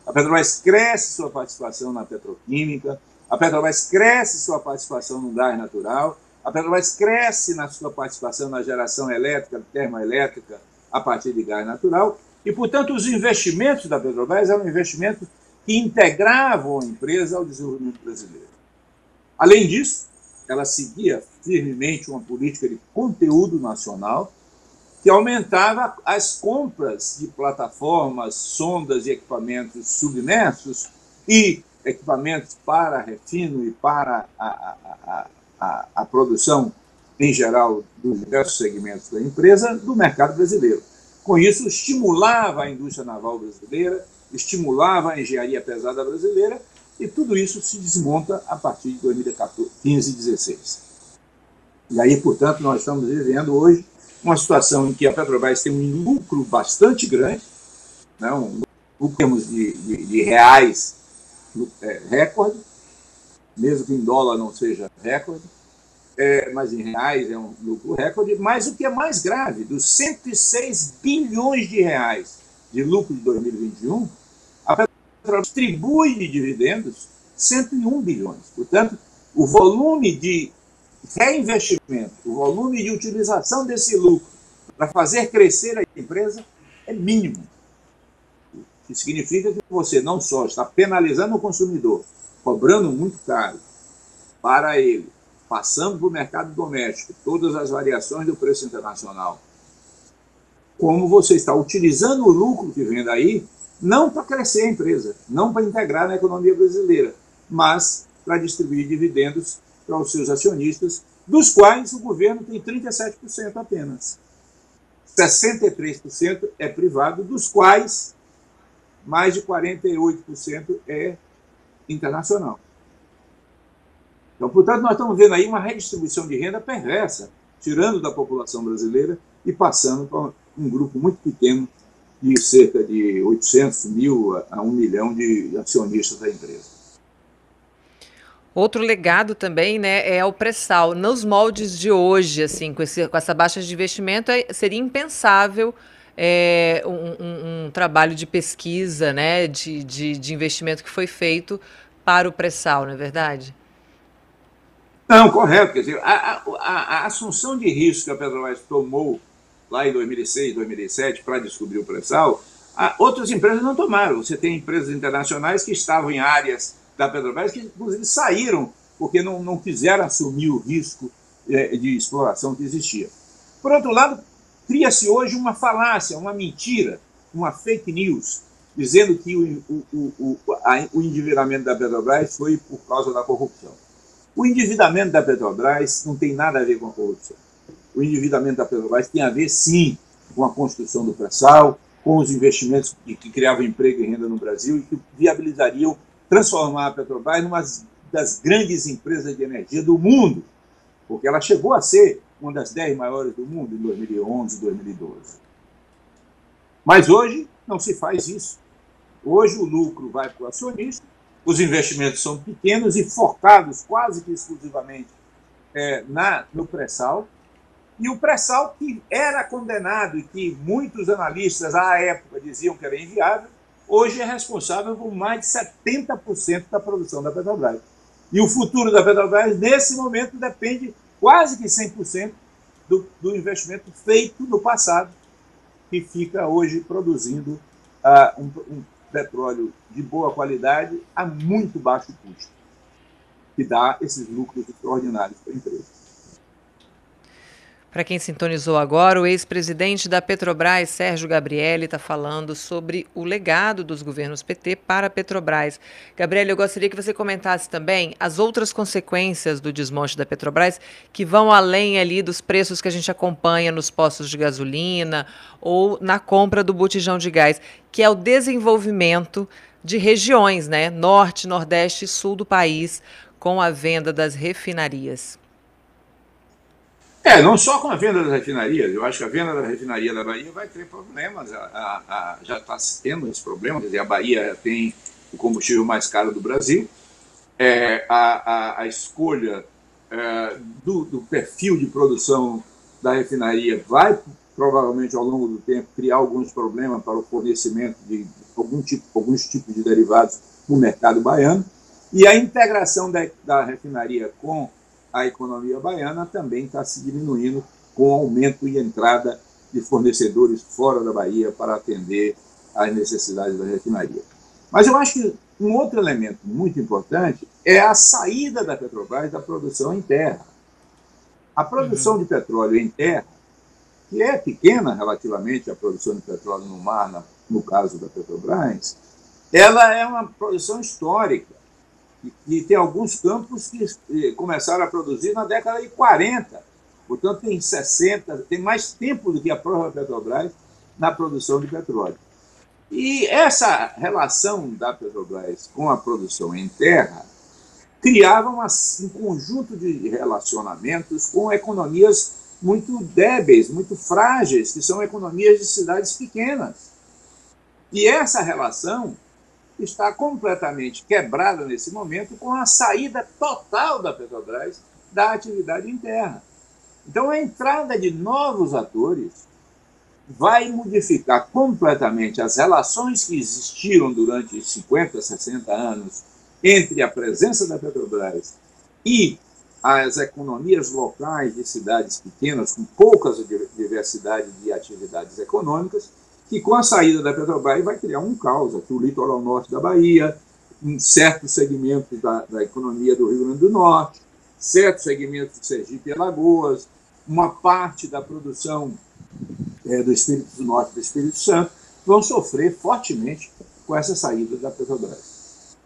A Petrobras cresce sua participação na petroquímica, a Petrobras cresce sua participação no gás natural, a Petrobras cresce na sua participação na geração elétrica, termoelétrica, a partir de gás natural, e, portanto, os investimentos da Petrobras eram investimentos que integravam a empresa ao desenvolvimento brasileiro. Além disso, ela seguia firmemente uma política de conteúdo nacional que aumentava as compras de plataformas, sondas e equipamentos submersos e equipamentos para refino e para a, a, a, a produção, em geral, dos diversos segmentos da empresa, do mercado brasileiro. Com isso, estimulava a indústria naval brasileira, estimulava a engenharia pesada brasileira, e tudo isso se desmonta a partir de dois mil e quinze e dezesseis. E aí, portanto, nós estamos vivendo hoje uma situação em que a Petrobras tem um lucro bastante grande, né, um, em termos de, de, de reais, é, recorde, mesmo que em dólar não seja recorde, é, mas em reais é um lucro recorde. Mas o que é mais grave, dos cento e seis bilhões de reais de lucro de dois mil e vinte e um, a Petrobras distribui de dividendos cento e um bilhões. Portanto, o volume de reinvestimento, o volume de utilização desse lucro para fazer crescer a empresa é mínimo. O que significa que você não só está penalizando o consumidor, cobrando muito caro para ele, passando para o mercado doméstico todas as variações do preço internacional, como você está utilizando o lucro que vem daí, não para crescer a empresa, não para integrar na economia brasileira, mas para distribuir dividendos para os seus acionistas, dos quais o governo tem trinta e sete por cento apenas. sessenta e três por cento é privado, dos quais mais de quarenta e oito por cento é internacional. Então, portanto, nós estamos vendo aí uma redistribuição de renda perversa, tirando da população brasileira e passando para um grupo muito pequeno de cerca de oitocentos mil a um milhão de acionistas da empresa. Outro legado também, né, é o pré-sal. Nos moldes de hoje, assim, com, esse, com essa baixa de investimento, é, seria impensável é, um, um, um trabalho de pesquisa, né, de, de, de investimento que foi feito para o pré-sal, não é verdade? Não, correto. Quer dizer, a, a, a assunção de risco que a Petrobras tomou lá em dois mil e seis, dois mil e sete, para descobrir o pré-sal, outras empresas não tomaram. Você tem empresas internacionais que estavam em áreas da Petrobras que, inclusive, saíram porque não, não quiseram assumir o risco é, de exploração que existia. Por outro lado, cria-se hoje uma falácia, uma mentira, uma fake news, dizendo que o, o, o, o, a, o endividamento da Petrobras foi por causa da corrupção. O endividamento da Petrobras não tem nada a ver com a corrupção. O endividamento da Petrobras tem a ver, sim, com a construção do pré-sal, com os investimentos que, que criavam emprego e renda no Brasil e que viabilizariam transformar a Petrobras em uma das grandes empresas de energia do mundo, porque ela chegou a ser uma das dez maiores do mundo em dois mil e onze, dois mil e doze. Mas hoje não se faz isso. Hoje o lucro vai para o acionista, os investimentos são pequenos e focados quase que exclusivamente é, na, no pré-sal, e o pré-sal que era condenado e que muitos analistas à época diziam que era inviável, hoje é responsável por mais de setenta por cento da produção da Petrobras. E o futuro da Petrobras, nesse momento, depende quase que cem por cento do, do investimento feito no passado, que fica hoje produzindo uh, um, um petróleo de boa qualidade a muito baixo custo, que dá esses lucros extraordinários para a empresa. Para quem sintonizou agora, o ex-presidente da Petrobras, Sérgio Gabrielli, está falando sobre o legado dos governos P T para a Petrobras. Gabrielli, eu gostaria que você comentasse também as outras consequências do desmonte da Petrobras que vão além ali dos preços que a gente acompanha nos postos de gasolina ou na compra do botijão de gás, que é o desenvolvimento de regiões, né, norte, nordeste e sul do país, com a venda das refinarias. É, não só com a venda das refinarias. Eu acho que a venda da refinaria da Bahia vai ter problemas. A, a, a, já está tendo esse problema. Quer dizer, a Bahia tem o combustível mais caro do Brasil. É, a, a, a escolha é, do, do perfil de produção da refinaria vai provavelmente ao longo do tempo criar alguns problemas para o fornecimento de algum tipo, alguns tipos de derivados no mercado baiano, e a integração da, da refinaria com a economia baiana também está se diminuindo com o aumento e entrada de fornecedores fora da Bahia para atender às necessidades da refinaria. Mas eu acho que um outro elemento muito importante é a saída da Petrobras da produção em terra. A produção uhum. de petróleo em terra, que é pequena relativamente à produção de petróleo no mar, na, no caso da Petrobras, ela é uma produção histórica. E, e tem alguns campos que eh, começaram a produzir na década de quarenta. Portanto, tem sessenta, tem mais tempo do que a própria Petrobras na produção de petróleo. E essa relação da Petrobras com a produção em terra criava uma, um conjunto de relacionamentos com economias muito débeis, muito frágeis, que são economias de cidades pequenas. E essa relação está completamente quebrada nesse momento com a saída total da Petrobras da atividade em terra. Então, a entrada de novos atores vai modificar completamente as relações que existiram durante cinquenta, sessenta anos entre a presença da Petrobras e as economias locais de cidades pequenas, com poucas diversidade de atividades econômicas, que com a saída da Petrobras vai criar um caos aqui, o litoral norte da Bahia, um certo segmento da, da economia do Rio Grande do Norte, certo segmento de Sergipe e Alagoas, uma parte da produção é, do Espírito do Norte e do Espírito Santo, vão sofrer fortemente com essa saída da Petrobras.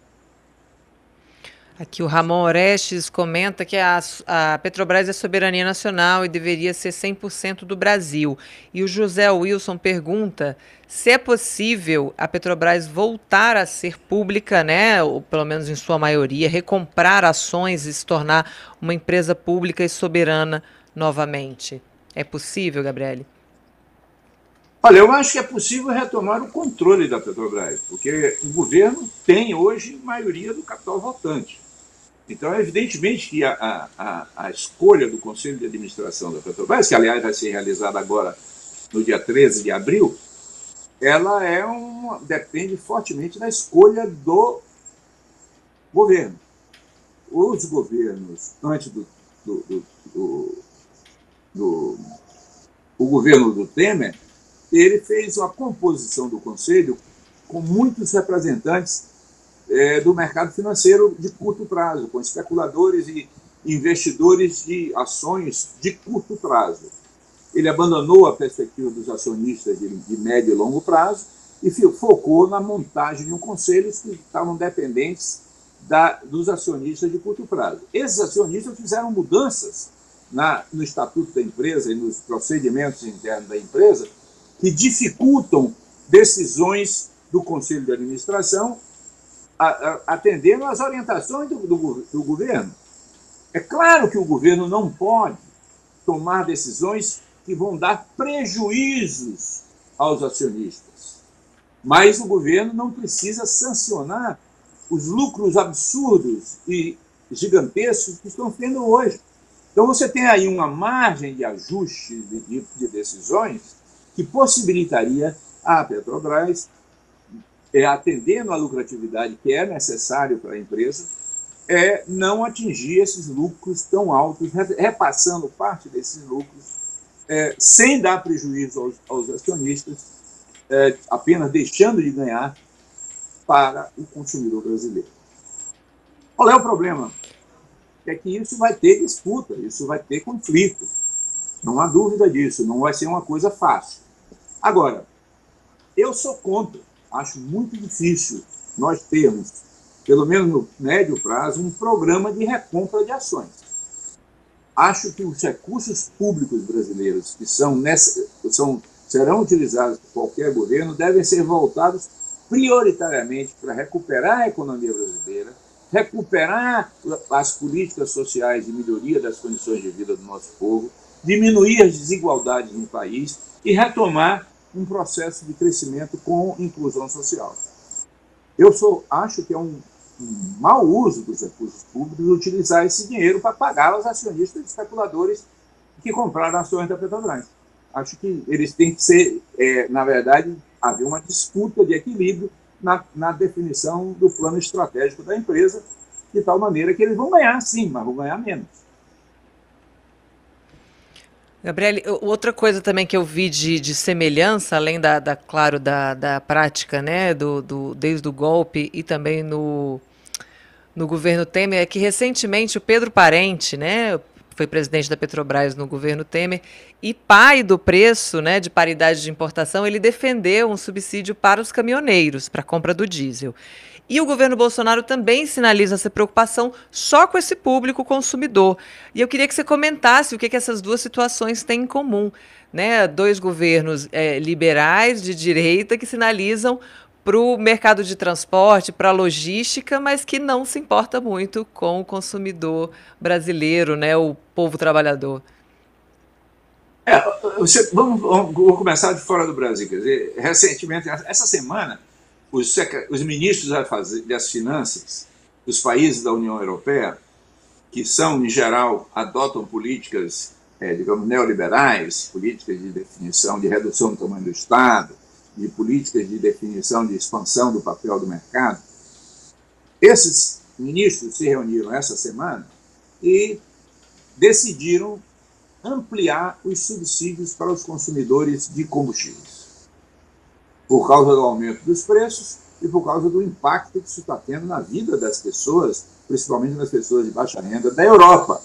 Aqui o Ramon Orestes comenta que a, a Petrobras é soberania nacional e deveria ser cem por cento do Brasil. E o José Wilson pergunta se é possível a Petrobras voltar a ser pública, né, ou pelo menos em sua maioria, recomprar ações e se tornar uma empresa pública e soberana novamente. É possível, Gabriele? Olha, eu acho que é possível retomar o controle da Petrobras, porque o governo tem hoje maioria do capital votante. Então, evidentemente que a, a, a escolha do Conselho de Administração da Petrobras, que, aliás, vai ser realizada agora no dia treze de abril, ela é uma, depende fortemente da escolha do governo. Os governos, antes do, do, do, do, do o governo do Temer, ele fez uma composição do Conselho com muitos representantes é, do mercado financeiro de curto prazo, com especuladores e investidores de ações de curto prazo. Ele abandonou a perspectiva dos acionistas de, de médio e longo prazo e focou na montagem de um conselho que estavam dependentes da, dos acionistas de curto prazo. Esses acionistas fizeram mudanças na, no estatuto da empresa e nos procedimentos internos da empresa que dificultam decisões do Conselho de Administração a, a, atendendo às orientações do, do, do governo. É claro que o governo não pode tomar decisões que vão dar prejuízos aos acionistas, mas o governo não precisa sancionar os lucros absurdos e gigantescos que estão tendo hoje. Então você tem aí uma margem de ajuste de, de, de decisões que possibilitaria a Petrobras, é, atendendo à lucratividade que é necessário para a empresa, é, não atingir esses lucros tão altos, repassando parte desses lucros, é, sem dar prejuízo aos, aos acionistas, é, apenas deixando de ganhar para o consumidor brasileiro. Qual é o problema? É que isso vai ter disputa, isso vai ter conflito. Não há dúvida disso, não vai ser uma coisa fácil. Agora, eu sou contra, acho muito difícil nós termos, pelo menos no médio prazo, um programa de recompra de ações. Acho que os recursos públicos brasileiros que são nessa, são, serão utilizados por qualquer governo devem ser voltados prioritariamente para recuperar a economia brasileira, recuperar as políticas sociais de melhoria das condições de vida do nosso povo, diminuir as desigualdades no país e retomar um processo de crescimento com inclusão social. Eu sou, acho que é um, um mau uso dos recursos públicos utilizar esse dinheiro para pagar os acionistas e especuladores que compraram ações da Petrobras. Acho que eles têm que ser, é, na verdade, haver uma disputa de equilíbrio na, na definição do plano estratégico da empresa, de tal maneira que eles vão ganhar sim, mas vão ganhar menos. Gabriele, outra coisa também que eu vi de, de semelhança, além da, da claro, da, da prática, né, do, do, desde o golpe e também no, no governo Temer, é que recentemente o Pedro Parente, né, foi presidente da Petrobras no governo Temer, e pai do preço, né, de paridade de importação, ele defendeu um subsídio para os caminhoneiros, para a compra do diesel. E o governo Bolsonaro também sinaliza essa preocupação só com esse público consumidor. E eu queria que você comentasse o que, que essas duas situações têm em comum, né? Dois governos é, liberais, de direita, que sinalizam para o mercado de transporte, para a logística, mas que não se importa muito com o consumidor brasileiro, né? O povo trabalhador. É, você, vamos, vamos, vou começar de fora do Brasil. Quer dizer, recentemente, essa semana, Os, os ministros das finanças dos países da União Europeia, que são, em geral, adotam políticas, é, digamos, neoliberais, políticas de definição de redução do tamanho do Estado, de políticas de definição de expansão do papel do mercado, esses ministros se reuniram essa semana e decidiram ampliar os subsídios para os consumidores de combustíveis, por causa do aumento dos preços e por causa do impacto que isso está tendo na vida das pessoas, principalmente nas pessoas de baixa renda da Europa.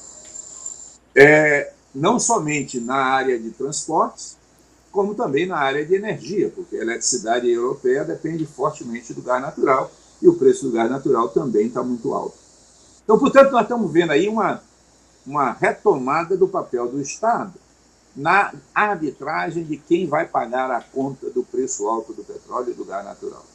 É, não somente na área de transportes, como também na área de energia, porque a eletricidade europeia depende fortemente do gás natural e o preço do gás natural também está muito alto. Então, portanto, nós estamos vendo aí uma, uma retomada do papel do Estado na arbitragem de quem vai pagar a conta do preço alto do petróleo e do gás natural.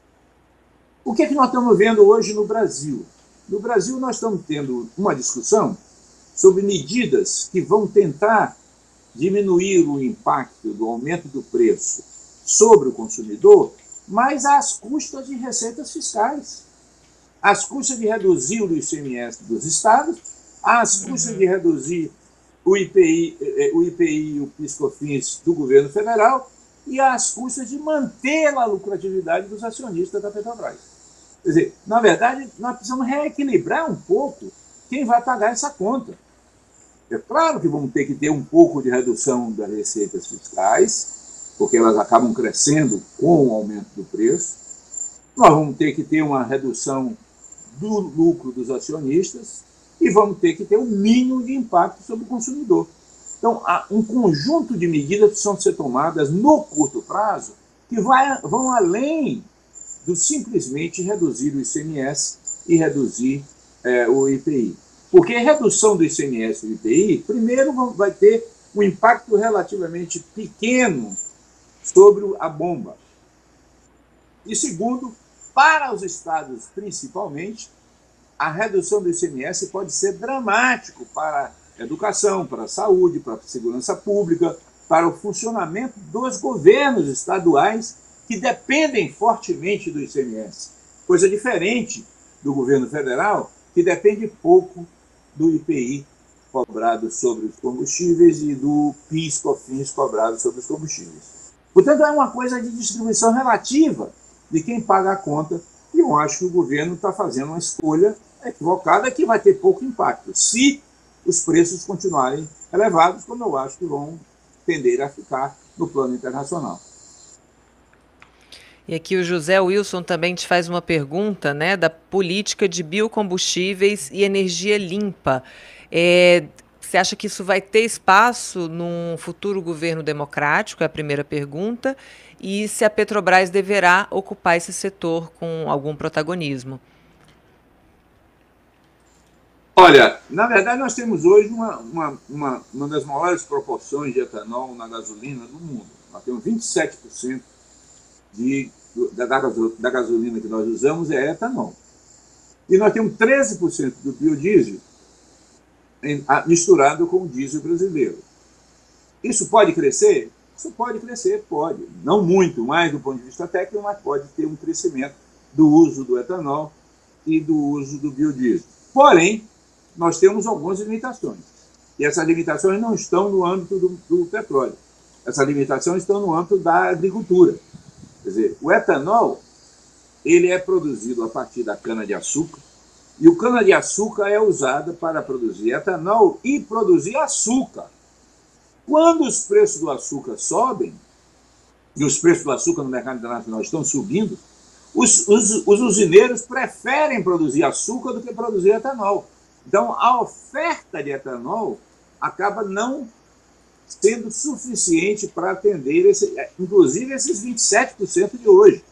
O que é que nós estamos vendo hoje no Brasil? No Brasil, nós estamos tendo uma discussão sobre medidas que vão tentar diminuir o impacto do aumento do preço sobre o consumidor, mas às custas de receitas fiscais, às custas de reduzir o I C M S dos estados, às custas de reduzir o I P I, o I P I e o PIS/COFINS do governo federal e às custas de manter a lucratividade dos acionistas da Petrobras. Quer dizer, na verdade, nós precisamos reequilibrar um pouco quem vai pagar essa conta. É claro que vamos ter que ter um pouco de redução das receitas fiscais, porque elas acabam crescendo com o aumento do preço. Nós vamos ter que ter uma redução do lucro dos acionistas e vamos ter que ter um mínimo de impacto sobre o consumidor. Então, há um conjunto de medidas que precisam ser tomadas no curto prazo que vai, vão além do simplesmente reduzir o I C M S e reduzir é, o I P I. Porque a redução do I C M S e do I P I, primeiro, vai ter um impacto relativamente pequeno sobre a bomba. E segundo, para os estados principalmente, a redução do I C M S pode ser dramático para a educação, para a saúde, para a segurança pública, para o funcionamento dos governos estaduais que dependem fortemente do I C M S. Coisa diferente do governo federal, que depende pouco do I P I cobrado sobre os combustíveis e do PIS/COFINS cobrado sobre os combustíveis. Portanto, é uma coisa de distribuição relativa de quem paga a conta, e eu acho que o governo está fazendo uma escolha equivocada que vai ter pouco impacto, se os preços continuarem elevados, como eu acho que vão tender a ficar no plano internacional. E aqui o José Wilson também te faz uma pergunta, né, da política de biocombustíveis e energia limpa. É, você acha que isso vai ter espaço num futuro governo democrático? É a primeira pergunta. E se a Petrobras deverá ocupar esse setor com algum protagonismo? Olha, na verdade nós temos hoje uma, uma, uma, uma das maiores proporções de etanol na gasolina do mundo. Nós temos vinte e sete por cento de, da, da gasolina que nós usamos é etanol. E nós temos treze por cento do biodiesel em, a, misturado com o diesel brasileiro. Isso pode crescer? Isso pode crescer, pode. Não muito mais do ponto de vista técnico, mas pode ter um crescimento do uso do etanol e do uso do biodiesel. Porém, nós temos algumas limitações. E essas limitações não estão no âmbito do, do petróleo. Essas limitações estão no âmbito da agricultura. Quer dizer, o etanol ele é produzido a partir da cana-de-açúcar, e o cana-de-açúcar é usada para produzir etanol e produzir açúcar. Quando os preços do açúcar sobem, e os preços do açúcar no mercado internacional estão subindo, os, os, os usineiros preferem produzir açúcar do que produzir etanol. Então, a oferta de etanol acaba não sendo suficiente para atender, esse, inclusive, esses vinte e sete por cento de hoje.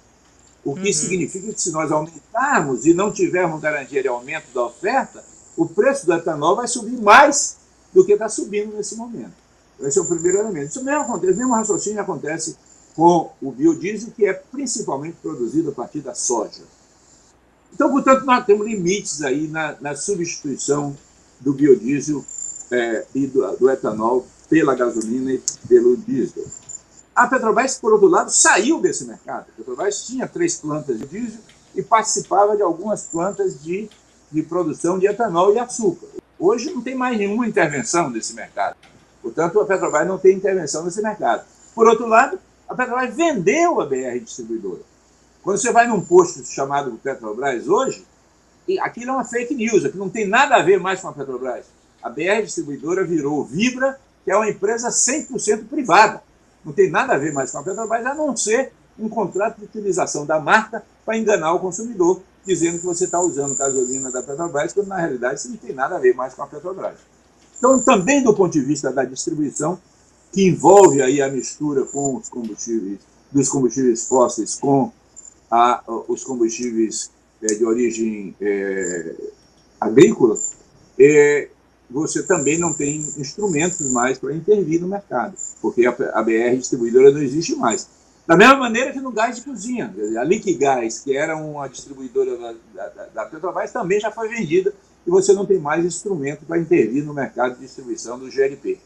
O que uhum. significa que, se nós aumentarmos e não tivermos garantia de aumento da oferta, o preço do etanol vai subir mais do que está subindo nesse momento. Esse é o primeiro elemento. Isso mesmo acontece, o mesmo raciocínio acontece com o biodiesel, que é principalmente produzido a partir da soja. Então, portanto, nós temos limites aí na, na substituição do biodiesel é, e do, do etanol pela gasolina e pelo diesel. A Petrobras, por outro lado, saiu desse mercado. A Petrobras tinha três plantas de diesel e participava de algumas plantas de, de produção de etanol e açúcar. Hoje não tem mais nenhuma intervenção nesse mercado. Portanto, a Petrobras não tem intervenção nesse mercado. Por outro lado, a Petrobras vendeu a B R Distribuidora. Quando você vai num posto chamado Petrobras hoje, aquilo é uma fake news, aquilo não tem nada a ver mais com a Petrobras. A B R Distribuidora virou Vibra, que é uma empresa cem por cento privada. Não tem nada a ver mais com a Petrobras, a não ser um contrato de utilização da marca para enganar o consumidor, dizendo que você está usando gasolina da Petrobras, quando na realidade isso não tem nada a ver mais com a Petrobras. Então, também do ponto de vista da distribuição, que envolve aí a mistura com os combustíveis, dos combustíveis fósseis com a, os combustíveis é, de origem é, agrícola, é, você também não tem instrumentos mais para intervir no mercado, porque a, a B R Distribuidora não existe mais. Da mesma maneira que no gás de cozinha, a Liquigás, que era uma distribuidora da, da, da Petrobras, também já foi vendida e você não tem mais instrumento para intervir no mercado de distribuição do G L P.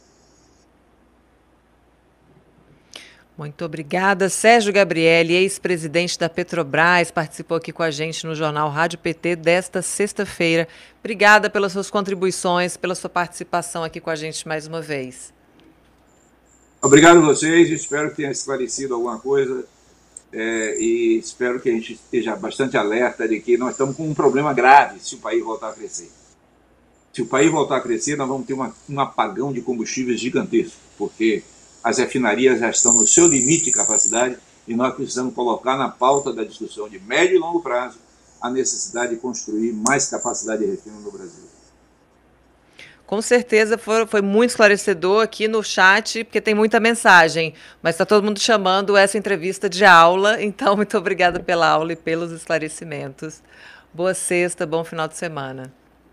Muito obrigada. Sérgio Gabrielli, ex-presidente da Petrobras, participou aqui com a gente no Jornal Rádio P T desta sexta-feira. Obrigada pelas suas contribuições, pela sua participação aqui com a gente mais uma vez. Obrigado a vocês, espero que tenha esclarecido alguma coisa é, e espero que a gente esteja bastante alerta de que nós estamos com um problema grave se o país voltar a crescer. Se o país voltar a crescer, nós vamos ter uma, um apagão de combustíveis gigantesco, porque as refinarias já estão no seu limite de capacidade e nós precisamos colocar na pauta da discussão de médio e longo prazo a necessidade de construir mais capacidade de refino no Brasil. Com certeza foi, foi muito esclarecedor aqui no chat, porque tem muita mensagem, mas está todo mundo chamando essa entrevista de aula, então muito obrigada pela aula e pelos esclarecimentos. Boa sexta, bom final de semana.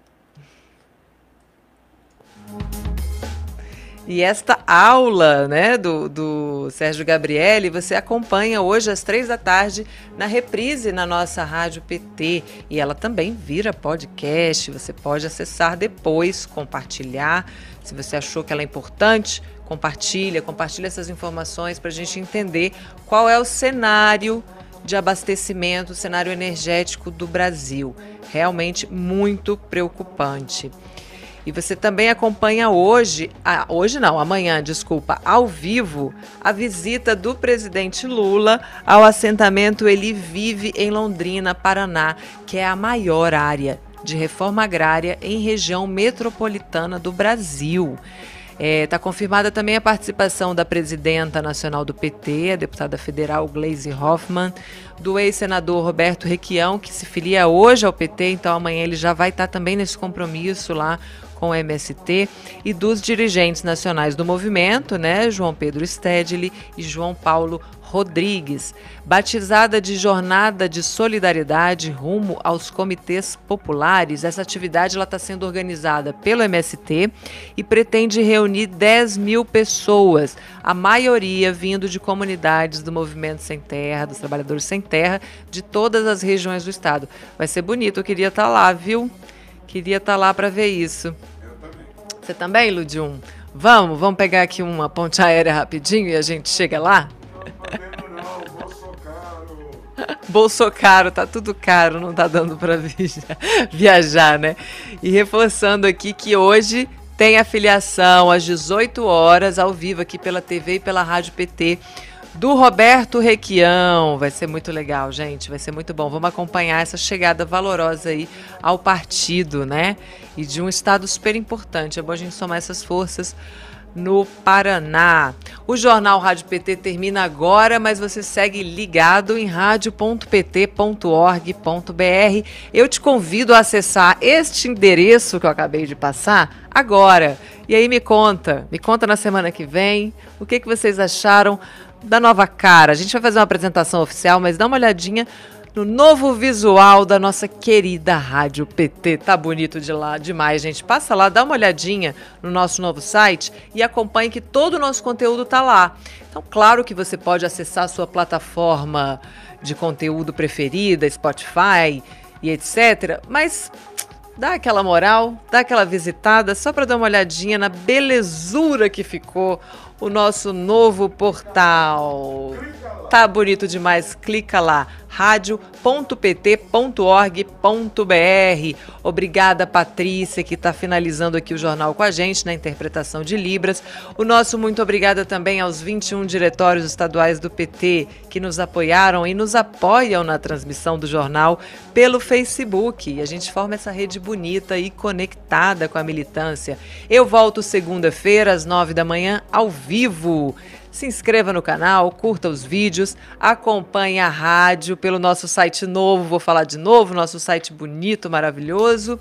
E esta aula, né, do, do Sérgio Gabrielli, você acompanha hoje às três da tarde na reprise na nossa Rádio P T. E ela também vira podcast, você pode acessar depois, compartilhar. Se você achou que ela é importante, compartilha, compartilha essas informações para a gente entender qual é o cenário de abastecimento, o cenário energético do Brasil. Realmente muito preocupante. E você também acompanha hoje, ah, hoje não, amanhã, desculpa, ao vivo, a visita do presidente Lula ao assentamento Ele Vive em Londrina, Paraná, que é a maior área de reforma agrária em região metropolitana do Brasil. Está é, confirmada também a participação da presidenta nacional do P T, a deputada federal Gleisi Hoffmann, do ex-senador Roberto Requião, que se filia hoje ao P T, então amanhã ele já vai estar também nesse compromisso lá com o M S T, e dos dirigentes nacionais do movimento, né, João Pedro Stedley e João Paulo Rodrigues, batizada de Jornada de Solidariedade rumo aos comitês populares. Essa atividade está sendo organizada pelo M S T e pretende reunir dez mil pessoas, a maioria vindo de comunidades do Movimento Sem Terra, dos Trabalhadores Sem Terra, de todas as regiões do estado. Vai ser bonito, eu queria estar lá, viu? Queria estar lá para ver isso. Eu também. Você também, Ludium? Vamos, vamos pegar aqui uma ponte aérea rapidinho e a gente chega lá? Bolso caro, tá tudo caro, não tá dando para viajar, né? E reforçando aqui que hoje tem a filiação às dezoito horas, ao vivo aqui pela T V e pela Rádio P T, do Roberto Requião. Vai ser muito legal, gente, vai ser muito bom. Vamos acompanhar essa chegada valorosa aí ao partido, né? E de um estado super importante. É bom a gente somar essas forças no Paraná. O Jornal Rádio P T termina agora, mas você segue ligado em rádio ponto p t ponto org ponto b r. Eu te convido a acessar este endereço que eu acabei de passar agora. E aí me conta, me conta na semana que vem o que, que vocês acharam da nova cara. A gente vai fazer uma apresentação oficial, mas dá uma olhadinha no novo visual da nossa querida Rádio P T. Tá bonito de lá demais, gente. Passa lá, dá uma olhadinha no nosso novo site e acompanhe que todo o nosso conteúdo tá lá. Então, claro que você pode acessar a sua plataforma de conteúdo preferida, Spotify e etcétera. Mas dá aquela moral, dá aquela visitada, só para dar uma olhadinha na belezura que ficou o nosso novo portal. Tá bonito demais, clica lá, rádio ponto p t ponto org ponto b r. Obrigada, Patrícia, que está finalizando aqui o jornal com a gente na interpretação de Libras. O nosso muito obrigada também aos vinte e um diretórios estaduais do P T que nos apoiaram e nos apoiam na transmissão do jornal pelo Facebook. E a gente forma essa rede bonita e conectada com a militância. Eu volto segunda-feira às nove da manhã ao vivo. Se inscreva no canal, curta os vídeos, acompanhe a rádio pelo nosso site novo, vou falar de novo, nosso site bonito, maravilhoso,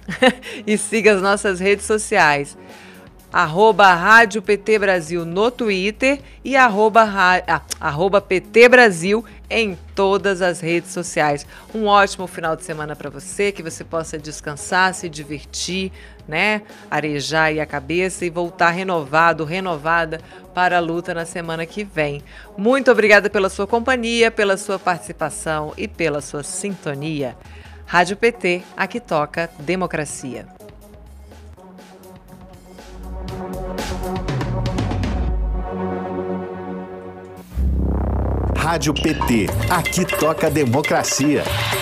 e siga as nossas redes sociais. Arroba Rádio P T Brasil no Twitter e arroba, ah, arroba P T Brasil em todas as redes sociais. Um ótimo final de semana para você, que você possa descansar, se divertir, né? Arejar aí a cabeça e voltar renovado, renovada para a luta na semana que vem. Muito obrigada pela sua companhia, pela sua participação e pela sua sintonia. Rádio P T, aqui toca democracia. Rádio P T, aqui toca democracia.